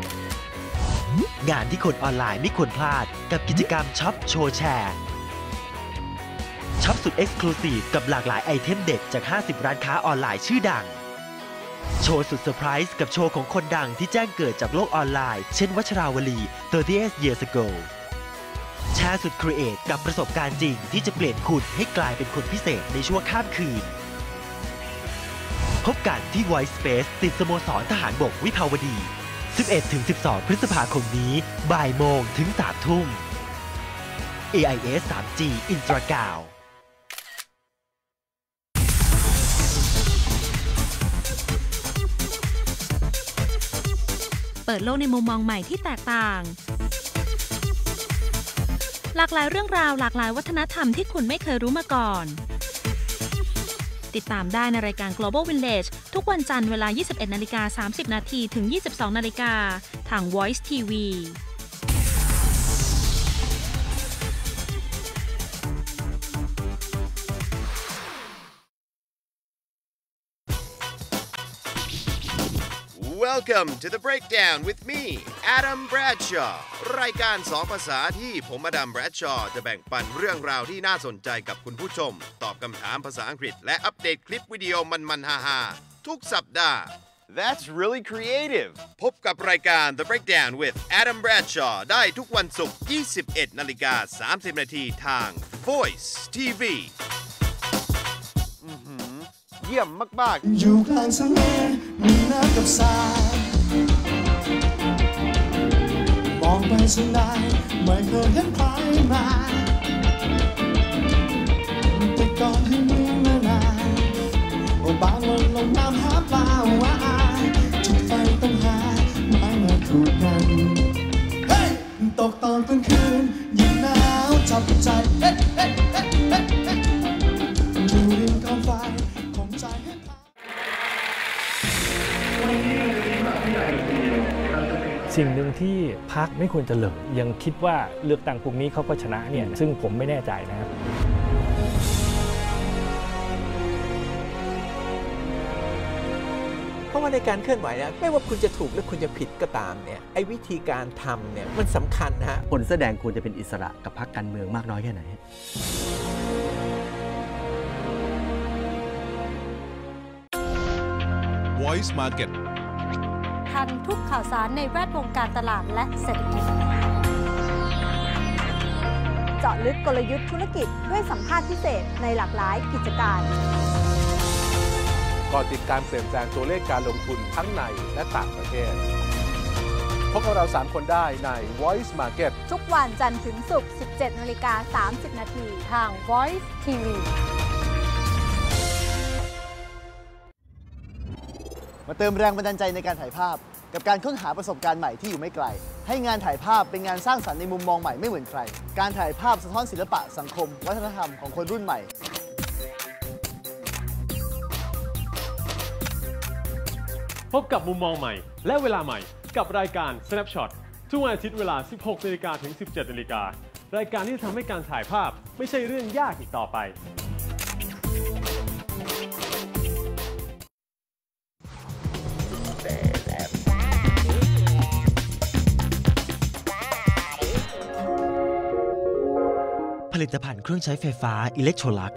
9 งานที่คนออนไลน์ไม่ควรพลาดกับกิจกรรมช็อปโชว์แชร์ช็อปสุด Exclusive กับหลากหลายไอเทมเด็ดจาก50ร้านค้าออนไลน์ชื่อดังโชว์สุดเซอร์ไพรส์กับโชว์ของคนดังที่แจ้งเกิดจากโลกออนไลน์เช่นวัชราวลี 38 years ago แชร์สุดครีเอทกับประสบการณ์จริงที่จะเปลี่ยนคุณให้กลายเป็นคนพิเศษในชั่วข้ามคืนพบกันที่ Voice Space ติดสโมสรทหารบกวิภาวดี 11-12 พฤษภาคมนี้บ่ายโมงถึง 3 ทุ่ม AIS 3G Intra 9 เปิดโลกในมุมมองใหม่ที่แตกต่างหลากหลายเรื่องราวหลากหลายวัฒนธรรมที่คุณไม่เคยรู้มาก่อนติดตามได้ในรายการ Global Village ทุกวันจันทร์เวลา 21:30 นาทีถึง 22:00 นทาง Voice TV Welcome to the Breakdown with me, Adam Bradshaw รายการ2ภาษาที่ผมอดัม Bradshaw จะแบ่งปันเรื่องราวที่น่าสนใจกับคุณผู้ชมตอบคำถามภาษาอังกฤษและอัปเดตคลิปวิดีโอมันๆฮาๆทุกสัปดาห์ That's really creative พบกับรายการ The Breakdown with Adam Bradshaw ได้ทุกวันศุกร์ 21:30 นาทีทาง Voice TV เยี่ยมมากๆอยู่กลางทะเลมีน้ำกับทรายมองไปสุดไหนไม่เคยเห็นใครมาแต่ก่อนที่มีมานานโอ้บางวันลงน้ำหาปลาว่าจุดไฟต้องหาไม้มาขูดกันเฮ้ยตกตอนกลางคืนยิ่งหนาวจับใจเฮ้เฮ้เฮ้เฮ้เฮ้อยู่ริมกองไฟสิ่งหนึ่งที่พรรคไม่ควรจะเหลิงยังคิดว่าเลือกตั้งพวกนี้เขาก็ชนะเนี่ยซึ่งผมไม่แน่ใจนะครับเพราะว่าในการเคลื่อนไหวเนี่ยไม่ว่าคุณจะถูกหรือคุณจะผิดก็ตามเนี่ยไอ้วิธีการทำเนี่ยมันสำคัญนะฮะคนเสื้อแดงควรจะเป็นอิสระกับพรรคการเมืองมากน้อยแค่ไหน Voice Market ทันทุกข่าวสารในแวดวงการตลาดและเศรษฐกิจเจาะลึกกลยุทธ์ธุรกิจด้วยสัมภาษณ์พิเศษในหลากหลายกิจการก่อนติดการเปลี่ยนแปลงตัวเลขการลงทุนทั้งในและต่างประเทศพบกับเรา3คนได้ใน Voice Market ทุกวันจันทร์ถึงศุกร์ 17:30 นทาง Voice TV มาเติมแรงบันดาลใจในการถ่ายภาพกับการค้นหาประสบการณ์ใหม่ที่อยู่ไม่ไกลให้งานถ่ายภาพเป็นงานสร้างสรรค์ในมุมมองใหม่ไม่เหมือนใครการถ่ายภาพสะท้อนศิลปะสังคมวัฒนธรรมของคนรุ่นใหม่พบกับมุมมองใหม่และเวลาใหม่กับรายการ Snapshot ทุกวันอาทิตย์เวลา 16:00 นถึง 17:00 นรายการที่ทำให้การถ่ายภาพไม่ใช่เรื่องยากอีกต่อไปลิตภัณฑ์เครื่องใช้ไฟฟ้า Electrolux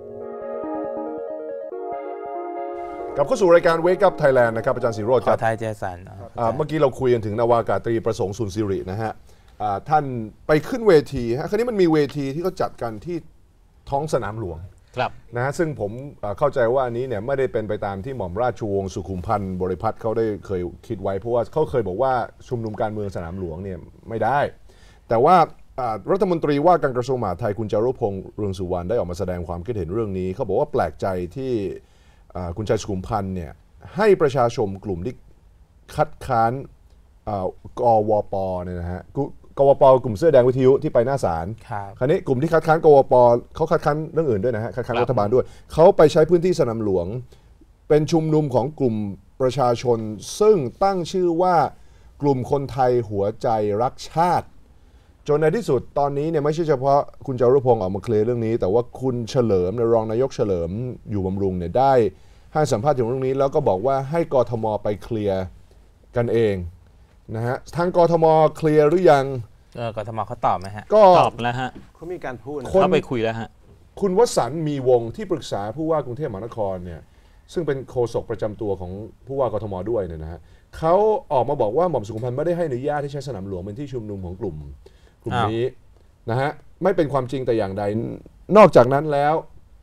กลับเข้าสู่รายการ Wake Up Thailand นะครับอาจารย์ศิโรจน์ครับไทยเจสันเมื่อกี้เราคุยกันถึงนาวากาตรีประสงค์สุนทรศิรินะฮะท่านไปขึ้นเวทีฮะคราวนี้มันมีเวทีที่เขาจัดกันที่ท้องสนามหลวงนะฮะซึ่งผมเข้าใจว่าอันนี้เนี่ยไม่ได้เป็นไปตามที่หม่อมราชวงศ์สุขุมพันธ์บริพัตรเขาได้เคยคิดไว้เพราะว่าเขาเคยบอกว่าชุมนุมการเมืองสนามหลวงเนี่ยไม่ได้แต่ว่ารัฐมนตรีว่าการกระทรวงมหาดไทยคุณจารุพงษ์เรืองสุวรรณได้ออกมาแสดงความคิดเห็นเรื่องนี้เขาบอกว่าแปลกใจที่คุณชัยสุขุมพันธ์เนี่ยให้ประชาชนกลุ่มที่คัดค้านกวปเนี่ยนะฮะกวปกลุ่มเสื้อแดงวิทยุที่ไปหน้าศาลคราวนี้กลุ่มที่คัดค้านกวปเขาคัดค้านเรื่องอื่นด้วยนะฮะคัดค้านรัฐบาลด้วยเขาไปใช้พื้นที่สนามหลวงเป็นชุมนุมของกลุ่มประชาชนซึ่งตั้งชื่อว่ากลุ่มคนไทยหัวใจรักชาติจนในที่สุดตอนนี้เนี่ยไม่ใช่เฉพาะคุณจารุพงษ์ออกมาเคลียร์เรื่องนี้แต่ว่าคุณเฉลิมรองนายกเฉลิมอยู่บำรุงเนี่ยได้ให้สัมภาษณ์ถึงเรื่องนี้แล้วก็บอกว่าให้กทมไปเคลียร์กันเองนะฮะทางกทมเคลียร์หรือยังกทมเขาตอบไหมฮะตอบแล้วฮะเขามีการพูดเขาไปคุยแล้วฮะคุณวสันต์มีวงที่ปรึกษาผู้ว่ากรุงเทพมหานครเนี่ยซึ่งเป็นโฆษกประจำตัวของผู้ว่ากทมด้วยเนี่ยนะฮะเขาออกมาบอกว่าหม่อมสุขุมพันธ์ไม่ได้ให้อนุญาตที่ใช้สนามหลวงเป็นที่ชุมนุมของกลุ่มนี้นะฮะไม่เป็นความจริงแต่อย่างใดนอกจากนั้นแล้ว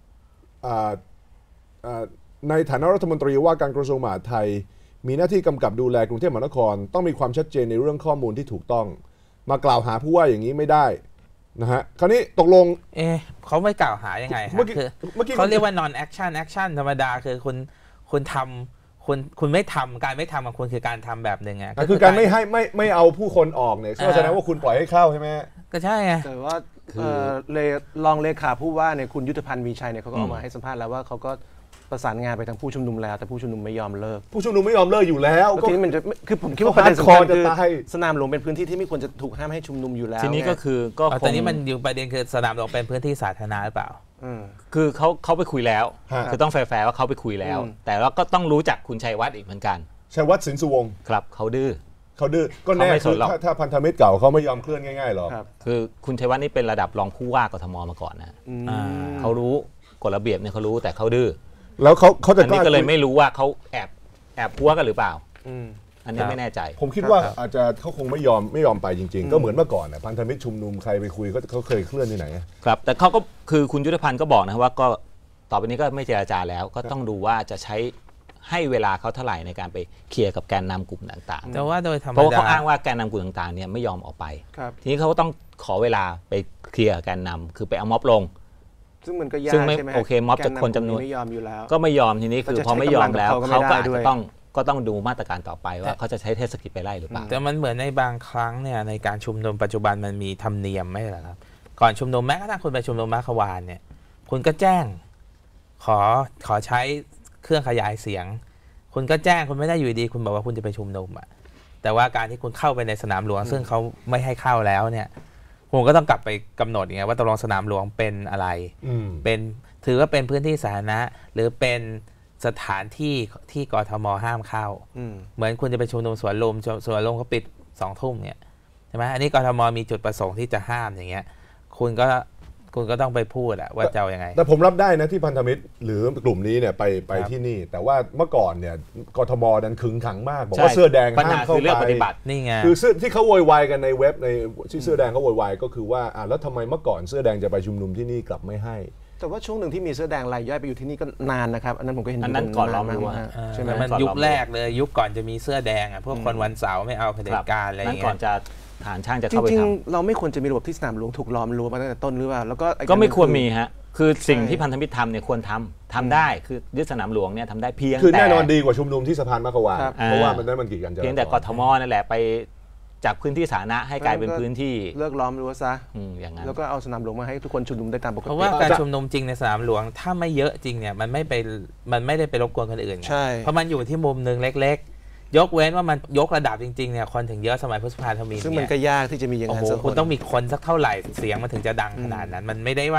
ในฐานะรัฐมนตรีว่าการกระทรวงมหาดไทยมีหน้าที่กำกับดูแลกรุงเทพมหานครต้องมีความชัดเจนในเรื่องข้อมูลที่ถูกต้องมากล่าวหาผู้ว่าอย่างนี้ไม่ได้นะฮะคราวนี้ตกลงเขาไม่กล่าวหายังไงคือเขาเรียกว่า non action action ธรรมดาคือคุณทำคุณไม่ทำการไม่ทำของคุณคือการทำแบบหนึ่งไงก็คือการไม่เอาผู้คนออกเนี่ยแสดงว่าคุณปล่อยให้เข้าใช่ไหมก็ใช่ไงแต่ว่ารองเลขาผู้ว่าเนี่ยคุณยุทธพันธ์มีชัยเนี่ยเขาก็ออกมาให้สัมภาษณ์แล้วว่าเขาก็ประสานงานไปทางผู้ชุมนุมแล้วแต่ผู้ชุมนุมไม่ยอมเลิกผู้ชุมนุมไม่ยอมเลิกอยู่แล้วทีนี้มันจะคือผมคิดว่าประเด็นสำคัญคือสนามหลวงเป็นพื้นที่ที่ไม่ควรจะถูกห้ามให้ชุมนุมอยู่แล้วทีนี้ก็คือก็แต่นี้มันอยู่ประเด็นคือสนามหลวงเป็นพื้นที่สาธารณะหรือเปล่าคือเขาไปคุยแล้วคือต้องแฟร์ว่าเขาไปคุยแล้วแต่ว่าก็ต้องรู้จักคุณชัยวัฒน์อีกเหมือนกันชัยวัฒน์สินสุวงศ์ครับเขาดื้อก็แน่คือถ้าพันธมิตรเก่าเขาไม่ยอมเคลื่อนง่ายๆหรอกคือคุณชัยวัฒน์นี่เป็นระดับรองผู้ว่ากทมมาก่อนนะเขารู้กฎระเบียบเนี่ยเขารู้แต่เขาดื้อแล้วเขาจะก็เลยไม่รู้ว่าเขาแอบพัวกันหรือเปล่าอันนี้ไม่แน่ใจผมคิดว่าอาจจะเขาคงไม่ยอมไปจริงๆก็เหมือนเมื่อก่อนนะพันธมิตรชุมนุมใครไปคุยเขาเคยเคลื่อนที่ไหนครับแต่เขาก็คือคุณยุทธพันธ์ก็บอกนะว่าก็ต่อไปนี้ก็ไม่เจรจาแล้วก็ต้องดูว่าจะใช้ให้เวลาเขาเท่าไหร่ในการไปเคลียร์กับแกนนำกลุ่มต่างๆแต่ว่าโดยธรรมดาเพราะว่าเขาอ้างว่าแกนนำกลุ่มต่างๆเนี่ยไม่ยอมออกไปทีนี้เขาก็ต้องขอเวลาไปเคลียร์แกนนำคือไปเอาม็อบลงซึ่งมันก็ยากใช่ไหมโอเคม็อบจากคนจำนวนไม่ยอมอยู่แล้วก็ไม่ยอมทีนี้คือพอไม่ยอมแล้วเขาก็อาจจะต้องดูมาตรการต่อไปว่าเขาจะใช้เทศกิจไปไล่หรือเปล่าแต่มันเหมือนในบางครั้งเนี่ยในการชุมนุมปัจจุบันมันมีธรรมเนียมไม่ใช่หรอครับก่อนชุมนุมแม้กระทั่งคุณไปชุมนุมมัคควานเนี่ยคุณก็แจ้งขอใช้เครื่องขยายเสียงคุณก็แจ้งคุณไม่ได้อยู่ดีคุณบอกว่าคุณจะไปชุมนุมอ่ะแต่ว่าการที่คุณเข้าไปในสนามหลวงซึ่งเขาไม่ให้เข้าแล้วเนี่ยผมก็ต้องกลับไปกำหนดไงว่าตกลงสนามหลวงเป็นอะไรเป็นถือว่าเป็นพื้นที่สาธารณะหรือเป็นสถานที่ที่กทมห้ามเข้าเหมือนคุณจะไปชุมนุมสวนลมเขาปิด20 ทุ่มเนี่ยใช่ไหมอันนี้กทมมีจุดประสงค์ที่จะห้ามอย่างเงี้ยคุณก็ต้องไปพูดอะว่าจะเอายังไงแต่ผมรับได้นะที่พันธมิตรหรือกลุ่มนี้เนี่ยไปที่นี่แต่ว่าเมื่อก่อนเนี่ยกทมดันขึงขังมากบอกว่าเสื้อแดงห้ามเข้าไปปฏิบัตินี่ไงคือที่เขาโวยวายกันในเว็บในที่เสื้อแดงเขาโวยวายก็คือว่าแล้วทำไมเมื่อก่อนเสื้อแดงจะไปชุมนุมที่นี่กลับไม่ให้แต่ว่าช่วงหนึ่งที่มีเสื้อแดงรายย่อยไปอยู่ที่นี่ก็นานนะครับอันนั้นผมก็เห็นอันนั้นก่อนล้อมรั้วใช่ไหมมันยุคแรกเลยยุคก่อนจะมีเสื้อแดงพวกคนวันเสาร์ไม่เอาเผด็จการอะไรนั่นก่อนจะฐานช่างจะเข้าไปทำจริงๆเราไม่ควรจะมีระบบที่สนามหลวงถูกล้อมรั้วมาตั้งแต่ต้นหรือเปล่าแล้วก็ไม่ควรมีฮะคือสิ่งที่พันธมิตรทำเนี่ยควรทำได้คือยึดสนามหลวงเนี่ยทำได้เพียงคือแน่นอนดีกว่าชุมนุมที่สะพานมัคควานเพราะว่ามันได้มันกีดกันเพียงแต่กทมนั่นแหละไปจากพื้นที่สาธารณะให้กลายเป็นพื้นที่เลิกล้อมรั้วซะอย่างนั้นแล้วก็เอาสนามหลวงมาให้ทุกคนชุมนุมได้ตามปกติเพราะว่าการชุมนุมจริงในสนามหลวงถ้าไม่เยอะจริงเนี่ยมันไม่ได้ไปรบกวนคนอื่นเพราะมันอยู่ที่มุมนึงเล็กๆยกเว้นว่ามันยกระดับจริงๆเนี่ยคนถึงเยอะสมัยพฤษภาธมิฬซึ่งมันก็ยากที่จะมีอย่างนั้นคุณต้องมีคนสักเท่าไหร่เสียงมันถึงจะดังขนาดนั้นมันไม่ได้ว่า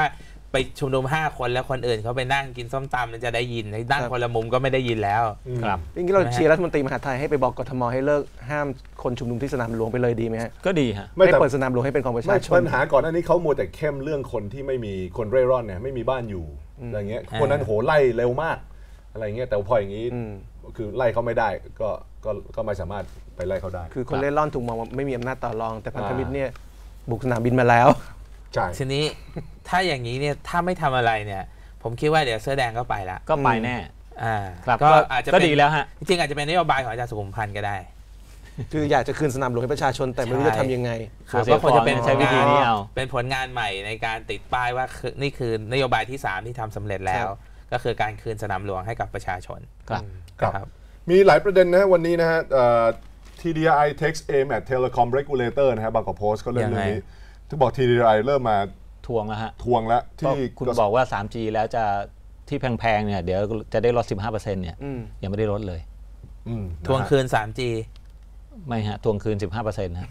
ไปชุมนุม5 คนแล้วคนอื่นเขาไปนั่งกินส้มตำมันจะได้ยินนั่งคนละมุมก็ไม่ได้ยินแล้วครับอย่างนี้เราเชียร์รัฐมนตรีมหาดไทยให้ไปบอกกทมให้เลิกห้ามคนชุมนุมที่สนามหลวงไปเลยดีไหมฮะก็ดีฮะไม่เปิดสนามหลวงให้เป็นของประชาชนปัญหาก่อนหน้านี้เขามัวแต่เข้มเรื่องคนที่ไม่มีคนเร่ร่อนเนี่ยไม่มีบ้านอยู่อะไรเงี้ยคนนั้นโหไล่เร็วมากอะไรเงี้ยแต่พออย่างนี้คือไล่เขาไม่ได้ก็ไม่สามารถไปไล่เขาได้คือคนเร่ร่อนถูกมองว่าไม่มีอำนาจต่อรองแต่พันธมิตรเนี่ยบุกสนามบินมาแล้วใช่ทีนี้ถ้าอย่างนี้เนี่ยถ้าไม่ทำอะไรเนี่ยผมคิดว่าเดี๋ยวเสื้อแดงก็ไปละก็ไปแน่ก็อาจจะก็ดีแล้วฮะจริงอาจจะเป็นนโยบายของอาจารย์สุขุมพันธ์ก็ได้คืออยากจะคืนสนามหลวงให้ประชาชนแต่ไม่รู้จะทำยังไงก็ควรจะเป็นใช้วิธีนี้เอาเป็นผลงานใหม่ในการติดป้ายว่านี่คือนโยบายที่3ที่ทำสำเร็จแล้วก็คือการคืนสนามหลวงให้กับประชาชนครับมีหลายประเด็นนะวันนี้นะฮะ TDI takes aim at telecom regulator นะฮะบางกอกโพสต์ก็เรื่องนี้ที่บอก TDI เริ่มมาทวงแล้วฮะทวงแล้วที่คุณบอกว่า 3G แล้วจะที่แพงๆเนี่ยเดี๋ยวจะได้ลด 15% เนี่ยยังไม่ได้ลดเลยทวงคืน 3G ไม่ฮะทวงคืน 15%นะ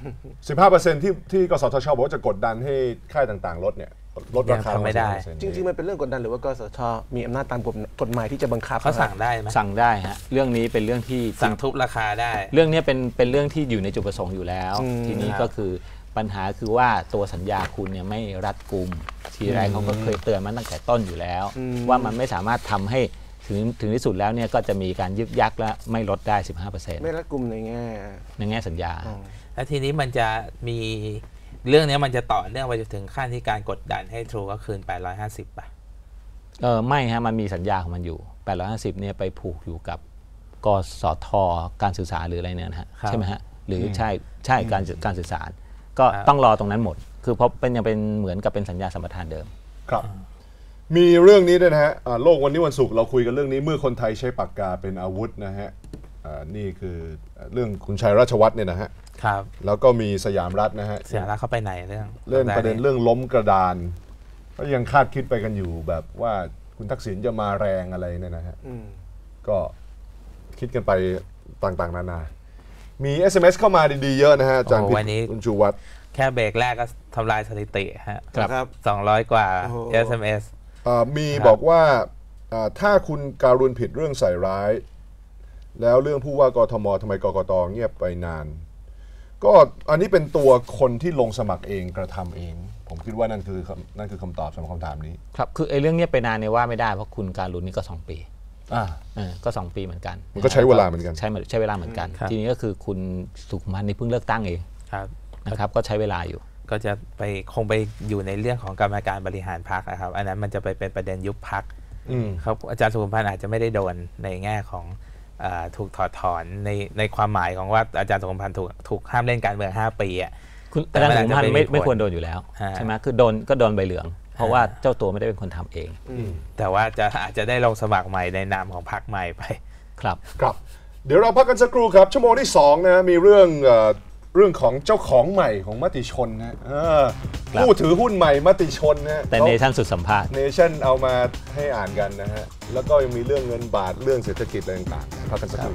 15% ที่กสทช.บอกว่าจะกดดันให้ค่ายต่างๆลดเนี่ยลดราคาไม่ได้จริงๆมันเป็นเรื่องกดดันหรือว่ากสทช.มีอำนาจตามกฎหมายที่จะบังคับเขาสั่งได้ไหมสั่งได้ฮะเรื่องนี้เป็นเรื่องที่สั่งทุบราคาได้เรื่องนี้เป็นเรื่องที่อยู่ในจุดประสงค์อยู่แล้วทีนี้ก็คือปัญหาคือว่าตัวสัญญาคุณเนี่ยไม่รัดกุมทีแรกเขาก็เคยเตือนมาตั้งแต่ต้นอยู่แล้วว่ามันไม่สามารถทำให้ถึงที่สุดแล้วเนี่ยก็จะมีการยึกยักและไม่ลดได้ 15% ไม่รัดกุมในแง่สัญญาแล้วทีนี้มันจะมีเรื่องนี้มันจะต่อเนื่องไปจนถึงขั้นที่การกดดันให้ True ก็คืน850ป่ะไม่ฮะมันมีสัญญาของมันอยู่850เนี่ยไปผูกอยู่กับกสทการสื่อสารหรืออะไรเนี่ยนะฮะใช่ไหมฮะหรือใช่การสื่อสารก็ต้องรอตรงนั้นหมดคือเพราะยังเป็นเหมือนกับเป็นสัญญาสัมปทานเดิมครับมีเรื่องนี้ด้วยนะฮะโลกวันนี้วันศุกร์เราคุยกันเรื่องนี้เมื่อคนไทยใช้ปากกาเป็นอาวุธนะฮะนี่คือเรื่องคุณชัยราชวัฒน์เนี่ยนะฮะครับแล้วก็มีสยามรัฐนะฮะสยามรัฐเข้าไปไหนเรื่องประเด็นเรื่องล้มกระดานก็ยังคาดคิดไปกันอยู่แบบว่าคุณทักษิณจะมาแรงอะไรเนี่ยนะฮะก็คิดกันไปต่างๆนานามี SMS เข้ามาดีๆเยอะนะฮะอาจารย์คุณชูวัฒน์แค่เบรกแรกก็ทำลายสถิติฮะครับ200 กว่า SMS มีบอกว่าถ้าคุณการุณผิดเรื่องใส่ร้ายแล้วเรื่องผู้ว่ากทมทำไมกกตเงียบไปนานก็อันนี้เป็นตัวคนที่ลงสมัครเองกระทำเองผมคิดว่านั่นคือคำตอบสำหรับคำถามนี้ครับคือไอ้เรื่องเงียบไปนานเนี่ยว่าไม่ได้เพราะคุณการุณนี่ก็2 ปีก็2 ปีเหมือนกันมันก็ใช้เวลาเหมือนกันใช้เวลาเหมือนกันทีนี้ก็คือคุณสุขุมพันธ์นี่เพิ่งเลือกตั้งเองนะครับก็ใช้เวลาอยู่ก็จะคงไปอยู่ในเรื่องของกรรมการบริหารพรรคนะครับอันนั้นมันจะไปเป็นประเด็นยุบพรรคเขาอาจารย์สุขุมพันธ์อาจจะไม่ได้โดนในแง่ของถูกถอดถอนในความหมายของว่าอาจารย์สุขุมพันธ์ถูกห้ามเล่นการเมือง5 ปีคุณอาจารย์สุขุมพันธ์ไม่ควรโดนอยู่แล้วใช่ไหมคือโดนใบเหลืองเพราะว่าเจ้าตัวไม่ได้เป็นคนทำเองแต่ว่าอาจจะได้ลงสมัครใหม่ในนามของพรรคใหม่ไปครับเดี๋ยวเราพักกันสักครู่ครับชั่วโมงที่2นะมีเรื่องของเจ้าของใหม่ของมติชนนะผู้ถือหุ้นใหม่มติชนนะแต่เนชั่นสุดสัมภาษณ์เนชั่นเอามาให้อ่านกันนะฮะแล้วก็ยังมีเรื่องเงินบาทเรื่องเศรษฐกิจอะไรต่างๆพักกันสักครู่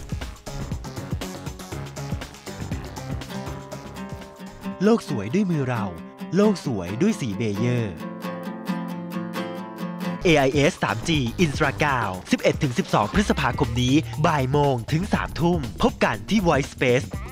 โลกสวยด้วยมือเราโลกสวยด้วยสีเบเยอร์ AIS 3G Intra 9 11-12 พฤษภาคมนี้บ่ายโมงถึง 3 ทุ่มพบกันที่ Voice Space